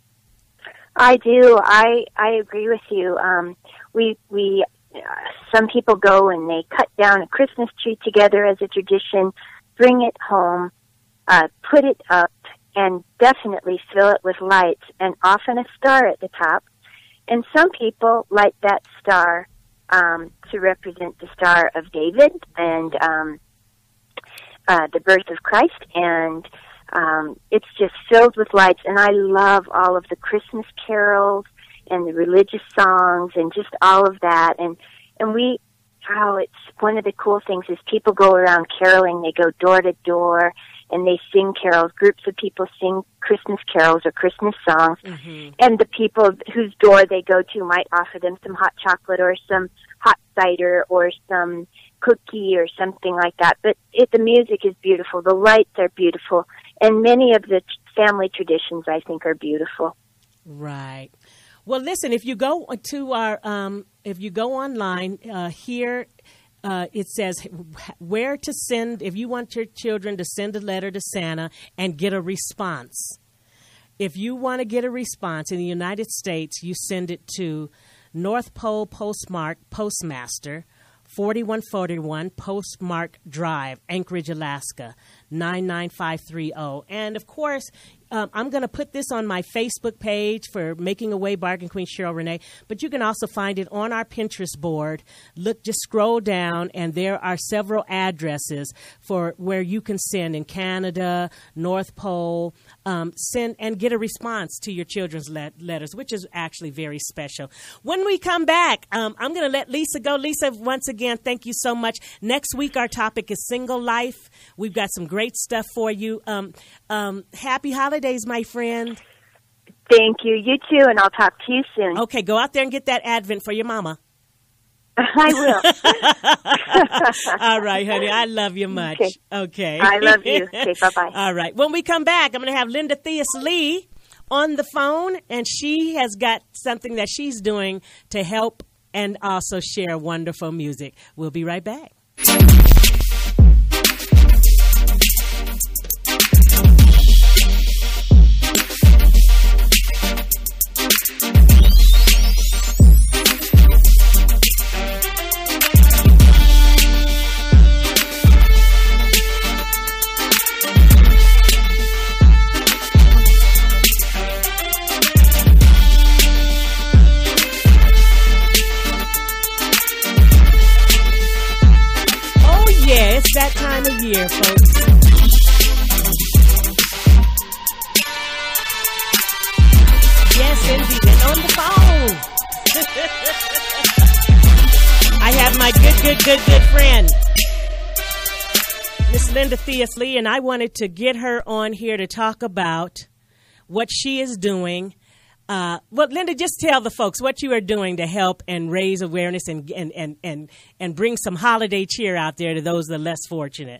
I do. I I agree with you. Um, we we uh, some people go and they cut down a Christmas tree together as a tradition, bring it home, uh, put it up, and definitely fill it with lights, and often a star at the top. And some people light that star um, to represent the Star of David and um, uh, the birth of Christ, and um, it's just filled with lights. And I love all of the Christmas carols and the religious songs and just all of that. And and we, oh, it's one of the cool things is people go around caroling. They go door to door, and they sing carols. Groups of people sing Christmas carols or Christmas songs. Mm-hmm. And the people whose door they go to might offer them some hot chocolate or some hot cider or some cookie or something like that. But it, the music is beautiful. The lights are beautiful. And many of the family traditions, I think, are beautiful. Right. Well, listen, if you go to our, um, if you go online, uh, here, Uh, it says where to send, if you want your children to send a letter to Santa and get a response. If you want to get a response in the United States, you send it to North Pole Postmark Postmaster, forty-one forty-one Postmark Drive, Anchorage, Alaska, nine nine five three zero. And, of course, Um, I'm going to put this on my Facebook page for Making a Way, Bargain Queen Sheryl Renee, but you can also find it on our Pinterest board. Look, just scroll down, and there are several addresses for where you can send in Canada, North Pole, um, send and get a response to your children's let- letters, which is actually very special. When we come back, um, I'm going to let Lisa go. Lisa, once again, thank you so much. Next week, our topic is single life. We've got some great stuff for you. Um, um, happy holidays, my friend. Thank you. You too, and I'll talk to you soon. Okay, go out there and get that Advent for your mama. I will. All right, honey. I love you much. Okay. okay. I love you. Okay, bye-bye. All right. When we come back, I'm going to have Linda Theus-Lee on the phone, and she has got something that she's doing to help and also share wonderful music. We'll be right back. It's that time of year, folks. Yes, indeed. And on the phone. I have my good, good, good, good friend, Miss Linda Theus-Lee, and I wanted to get her on here to talk about what she is doing. Uh, well, Linda, just tell the folks what you are doing to help and raise awareness and and, and, and, and bring some holiday cheer out there to those that are less fortunate.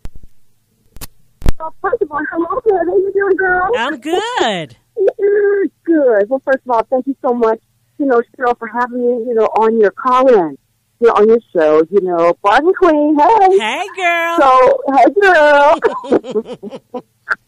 Well, first of all, hello there. How you doing, girl? I'm good. You're good. Well, first of all, thank you so much, you know, Cheryl, for having me, you know, on your call-in, you know, on your show, you know, Bargain Queen, hey. Hey, girl. So, hey, girl.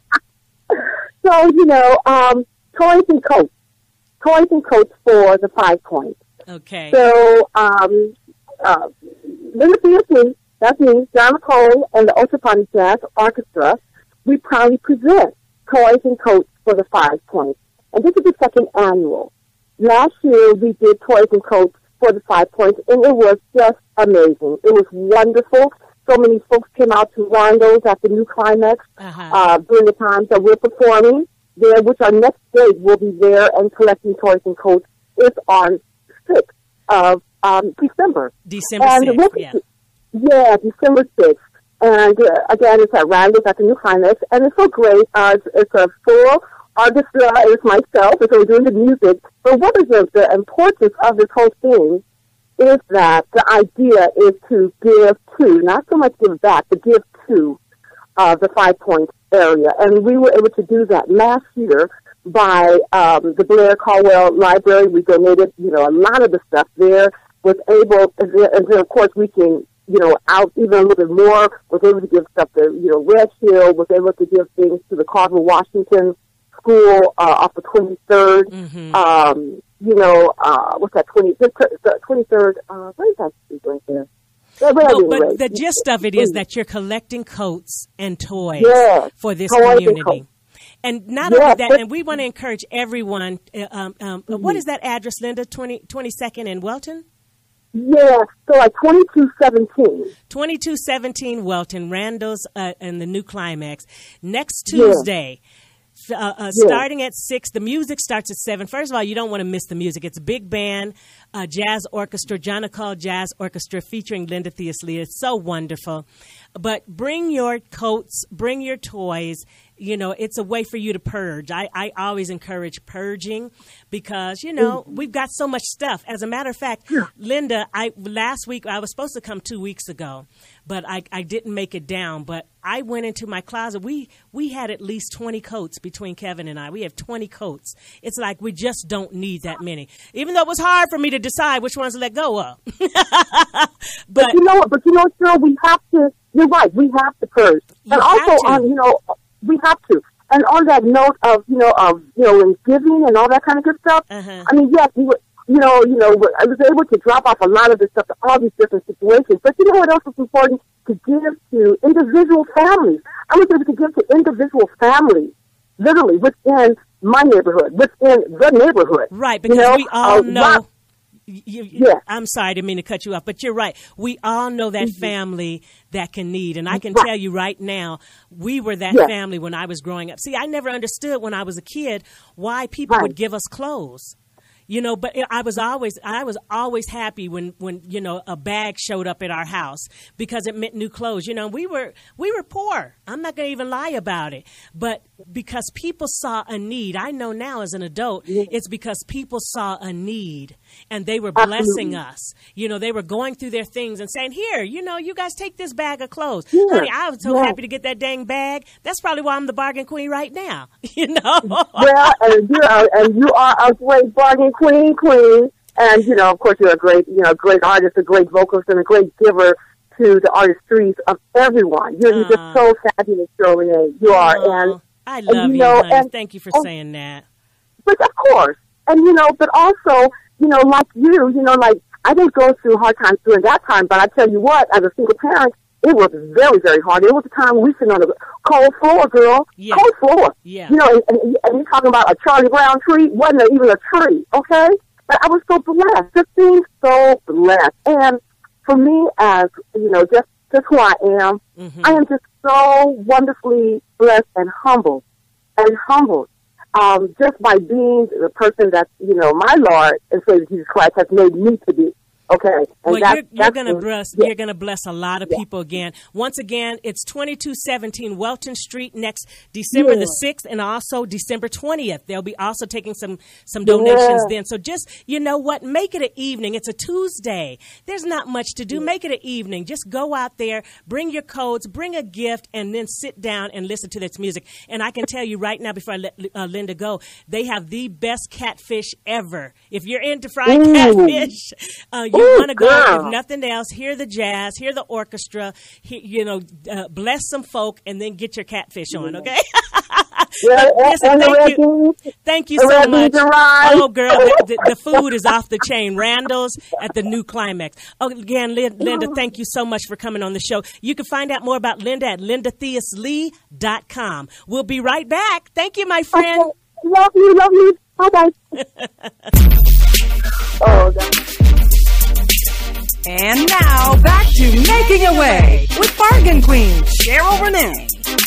So, you know, um, toys and coats. Toys and coats for the Five Points. Okay. So, um, uh, Linda Theus-Lee, that's me, John Akal, and the Orchestra Jazz Orchestra, we proudly present Toys and Coats for the Five Points. And this is the second annual. Last year, we did Toys and Coats for the Five Points, and it was just amazing. It was wonderful. So many folks came out to Rondo's at the new climax uh-huh. uh, during the times that we're performing there, which our next date will be there and collecting Toys and Coats is on sixth of um, December. December and sixth, we'll, yeah. Yeah, December sixth. And uh, again, it's at Rondo's at the new climax, and it's so great. Uh, it's, it's a full orchestra. It's myself, and so we're doing the music. But what is the, the importance of this whole thing is that the idea is to give to, not so much give back, but give to uh, the Five Points area. And we were able to do that last year by um, the Blair Caldwell Library. We donated, you know, a lot of the stuff there. Was able, and then of course we can, you know, out even a little bit more. Was able to give stuff to, you know, Red Hill. Was able to give things to the Carver Washington School uh, off the twenty-third. Mm-hmm. Um, you know, uh, what's that, twenty, the twenty-third, uh, what is that street right there? Yeah, but, no, anyway. but the gist of it is that you're collecting coats and toys yes, for this toys community. And, and not yes, only that, but, and we want to encourage everyone, uh, um, um, mm-hmm. what is that address, Linda, twenty, twenty-second in Welton? Yeah, so like twenty-two seventeen. twenty-two seventeen Welton, Randall's uh, and the new climax. Next Tuesday, yeah. Uh, uh, yeah. starting at six. The music starts at seven. First of all, you don't want to miss the music. It's a big band, uh, jazz orchestra, John Akal Jazz Orchestra featuring Linda Theus-Lee. It's so wonderful. But bring your coats, bring your toys. You know, it's a way for you to purge. I, I always encourage purging because, you know, mm-hmm. we've got so much stuff. As a matter of fact, yeah. Linda, I last week, I was supposed to come two weeks ago, but I, I didn't make it down. But I went into my closet. We we had at least twenty coats between Kevin and I. We have twenty coats. It's like we just don't need that many, even though it was hard for me to decide which ones to let go of. but, but you know what? But you know, Cheryl, we have to. You're right. We have to purge, and also, um, you know, we have to. And on that note of you know of you know in giving and all that kind of good stuff. Uh-huh. I mean, yes, we were, you know, you know, I was able to drop off a lot of this stuff to all these different situations. But you know what else is important? To give to individual families. I was able to give to individual families, literally within my neighborhood, within the neighborhood. Right, because you know? we all uh, know. Rock, You, yeah. I'm sorry, I didn't mean to cut you off, but you're right. We all know that mm-hmm. family that can need. And I can right. tell you right now, we were that yeah. family when I was growing up. See, I never understood when I was a kid why people right. would give us clothes. You know, but I was always I was always happy when, when, you know, a bag showed up at our house because it meant new clothes. You know, we were we were poor. I'm not going to even lie about it. But because people saw a need, I know now as an adult, yeah. it's because people saw a need and they were blessing Absolutely. us. You know, they were going through their things and saying, here, you know, you guys take this bag of clothes. Yeah. Honey, I was so yeah. happy to get that dang bag. That's probably why I'm the bargain queen right now. You know? Well, and you are, and you are a great bargain queen, queen. And, you know, of course, you're a great, you know, great artist, a great vocalist, and a great giver to the artistries of everyone. You're, uh, you're just so fabulous, Cheryl Renee. You are. Uh, and I love and, you, you, know, honey. and, Thank you for and, saying that. But of course. And, you know, but also, you know, like you, you know, like, I didn't go through hard times during that time, but I tell you what, as a single parent, it was very, very hard. It was a time we sitting on a cold floor, girl. Yeah. Cold floor. Yeah. You know, and, and, and you're talking about a Charlie Brown tree. Wasn't even a tree, okay? But I was so blessed. Just being so blessed. And for me, as, you know, just, just who I am, mm-hmm. I am just so wonderfully blessed and humbled. And humbled. Um, just by being the person that, you know, my Lord and Savior Jesus Christ has made me to be. Okay. And well, that, you're, you're going to bless. Yeah. You're going to bless a lot of Yeah. people again. Once again, it's twenty-two seventeen Welton Street next December Yeah. the sixth, and also December twentieth. They'll be also taking some some donations Yeah. then. So just you know what, make it an evening. It's a Tuesday. There's not much to do. Yeah. Make it an evening. Just go out there, bring your codes, bring a gift, and then sit down and listen to this music. And I can tell you right now, before I let uh, Linda go, they have the best catfish ever. If you're into fried Ooh. catfish, uh, you Ooh, want to go. girl. If nothing else, hear the jazz, hear the orchestra, he, you know, uh, bless some folk, and then get your catfish on, okay? Yeah, But listen, and the thank red you, beans, thank you the so red much. beans and rice. Oh, girl, the, the, the food is off the chain. Randall's at the new climax. Oh, again, Lin- Linda, thank you so much for coming on the show. You can find out more about Linda at linda theus lee dot com. We'll be right back. Thank you, my friend. Okay. Love you, love you. Bye-bye. Oh, that's... And now, back to Making a Way with Bargain Queen, Sheryl Renee.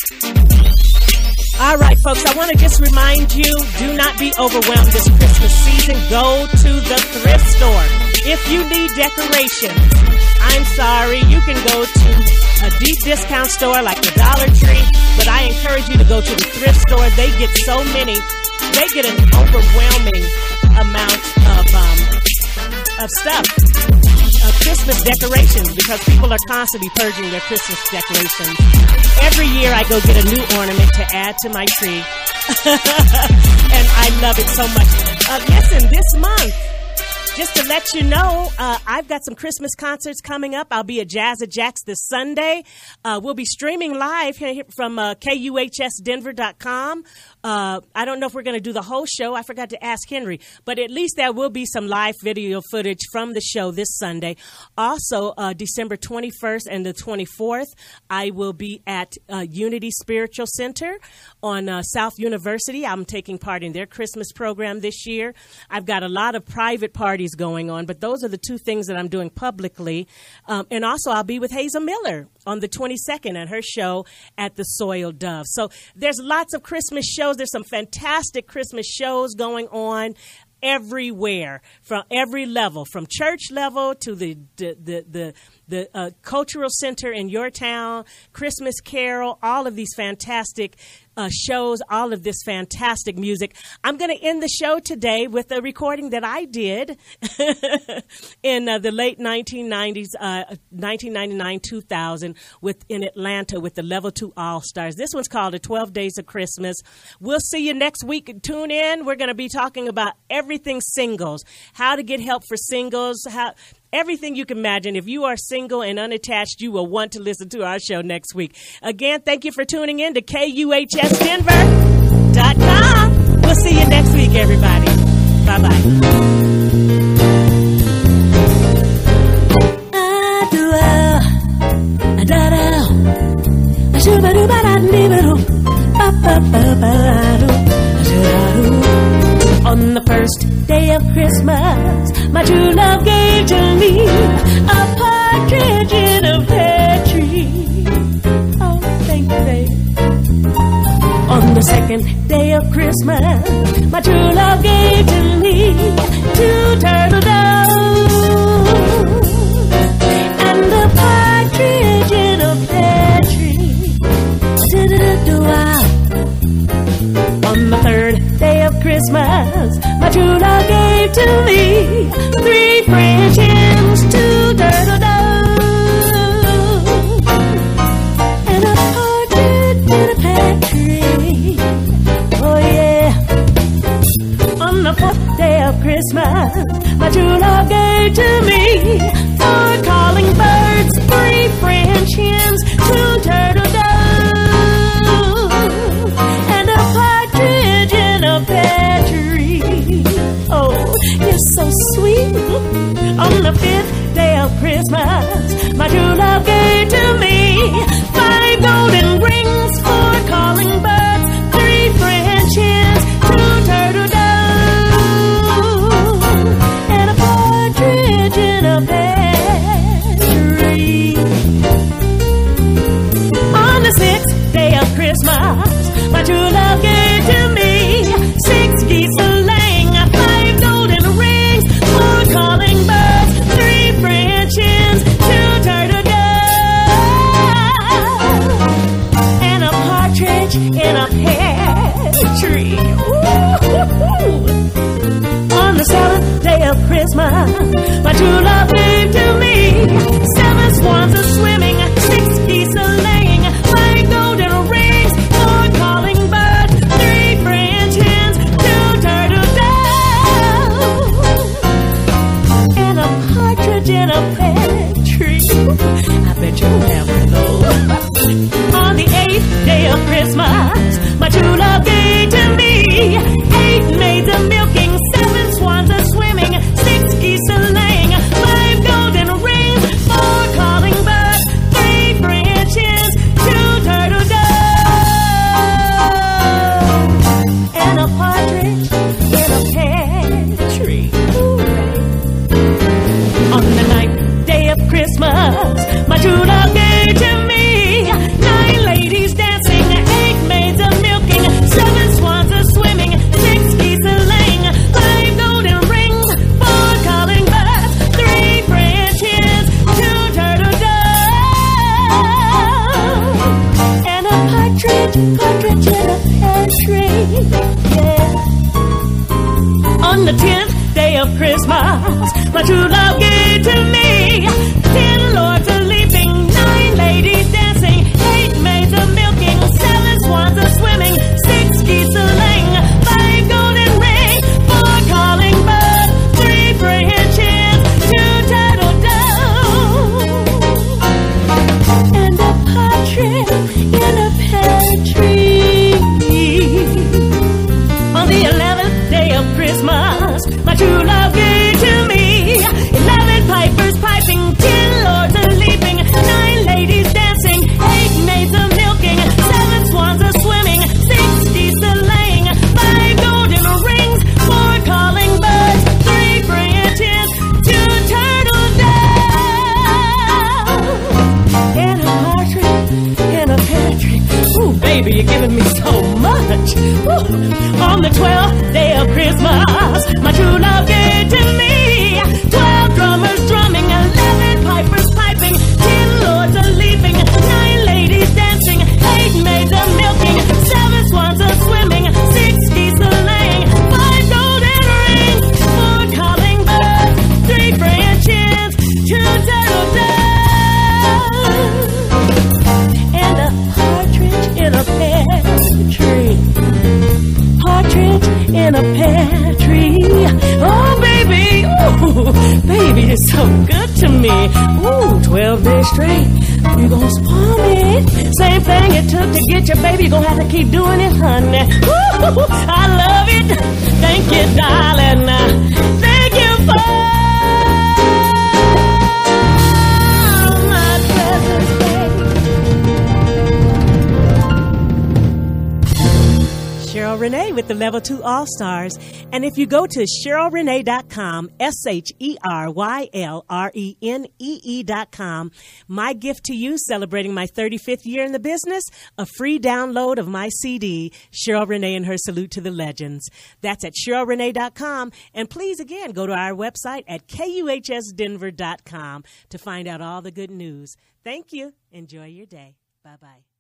All right, folks, I want to just remind you, do not be overwhelmed this Christmas season. Go to the thrift store. If you need decorations, I'm sorry, you can go to a deep discount store like the Dollar Tree, but I encourage you to go to the thrift store. They get so many, they get an overwhelming amount of, um, of stuff. Uh, Christmas decorations, because people are constantly purging their Christmas decorations. Every year I go get a new ornament to add to my tree. And I love it so much. Uh, listen, this month, just to let you know, uh, I've got some Christmas concerts coming up. I'll be at Jazz at Jack's this Sunday. Uh, we'll be streaming live here from uh, K U H S Denver dot com. Uh, I don't know if we're going to do the whole show. I forgot to ask Henry. But at least there will be some live video footage from the show this Sunday. Also, uh, December twenty-first and the twenty-fourth, I will be at uh, Unity Spiritual Center on uh, South University. I'm taking part in their Christmas program this year. I've got a lot of private parties going on, but those are the two things that I'm doing publicly. Um, and also, I'll be with Hazel Miller on the twenty-second at her show at the Soiled Dove. So there's lots of Christmas shows. There's some fantastic Christmas shows going on everywhere, from every level, from church level to the the the the, the uh, cultural center in your town, Christmas Carol, all of these fantastic uh, shows, all of this fantastic music. I'm going to end the show today with a recording that I did in uh, the late nineteen nineties, uh, nineteen ninety-nine, two thousand, with in Atlanta with the Level two All-Stars. This one's called The twelve Days of Christmas. We'll see you next week. Tune in. We're going to be talking about everything singles, how to get help for singles, how everything you can imagine. If you are single and unattached, you will want to listen to our show next week. Again, thank you for tuning in to K U H S Denver dot com. We'll see you next week, everybody. Bye-bye. On the first day of Christmas, my true love gave to me a partridge in a pear tree. Oh, thank you, babe. On the second day of Christmas, my true love gave to me two turtle doves and a partridge in a pear tree. Do-do-do-do-ah. On the third day of Christmas, my true love gave to me three French hens, two turtle doves, and a partridge in a pear tree. Oh yeah. On the fourth day of Christmas, my true love gave to me four calling birds, three French hens, two turtle doves, pear tree. Oh, you're so sweet. On the fifth day of Christmas, my true love gave to me five golden rings, four calling birds, three French hens, two turtle doves, and a boy tenth day of Christmas, my true love gave to me. Ten lords a leaping, nine ladies dancing, eight maids a milking, seven swans a swimming, six geese a laying, five golden rings, four calling birds, three praying chickens, two turtle doves, and a partridge in a pear tree. On the eleventh day of Christmas, my true love gave to me. Eleven pipers piping, ten lords a leaping, nine ladies dancing, eight maids a milking, seven swans a swimming, six geese a laying, five golden rings, four calling birds, three praying chickens, two turtle doves, and a partridge in a pear tree. Ooh, baby, you're giving me so much. Ooh. On the twelfth day of Christmas, my true love gave to me. Twelve drummers drumming, eleven pipers piping, ten lords a leaping, nine ladies dancing, eight maids a milking, seven swans a swimming, six geese a laying, five golden rings, four calling birds, three praying chickens, two turtle doves, and a partridge in a pear tree. Partridge in a pear tree. Oh, baby, ooh, baby, you're so good to me. Ooh, twelve days straight, you gonna spoil me. Same thing it took to get you, baby, you gonna have to keep doing it, honey. Ooh, I love it. Thank you, darling. Thank you for my presence, Sheryl Renee with the Level two All-Stars. And if you go to Sheryl Renee dot com, S H E R Y L R E N E E dot com, my gift to you celebrating my thirty-fifth year in the business, a free download of my C D, Sheryl Renee and Her Salute to the Legends. That's at Sheryl Renee dot com. And please, again, go to our website at K U H S Denver dot com to find out all the good news. Thank you. Enjoy your day. Bye-bye.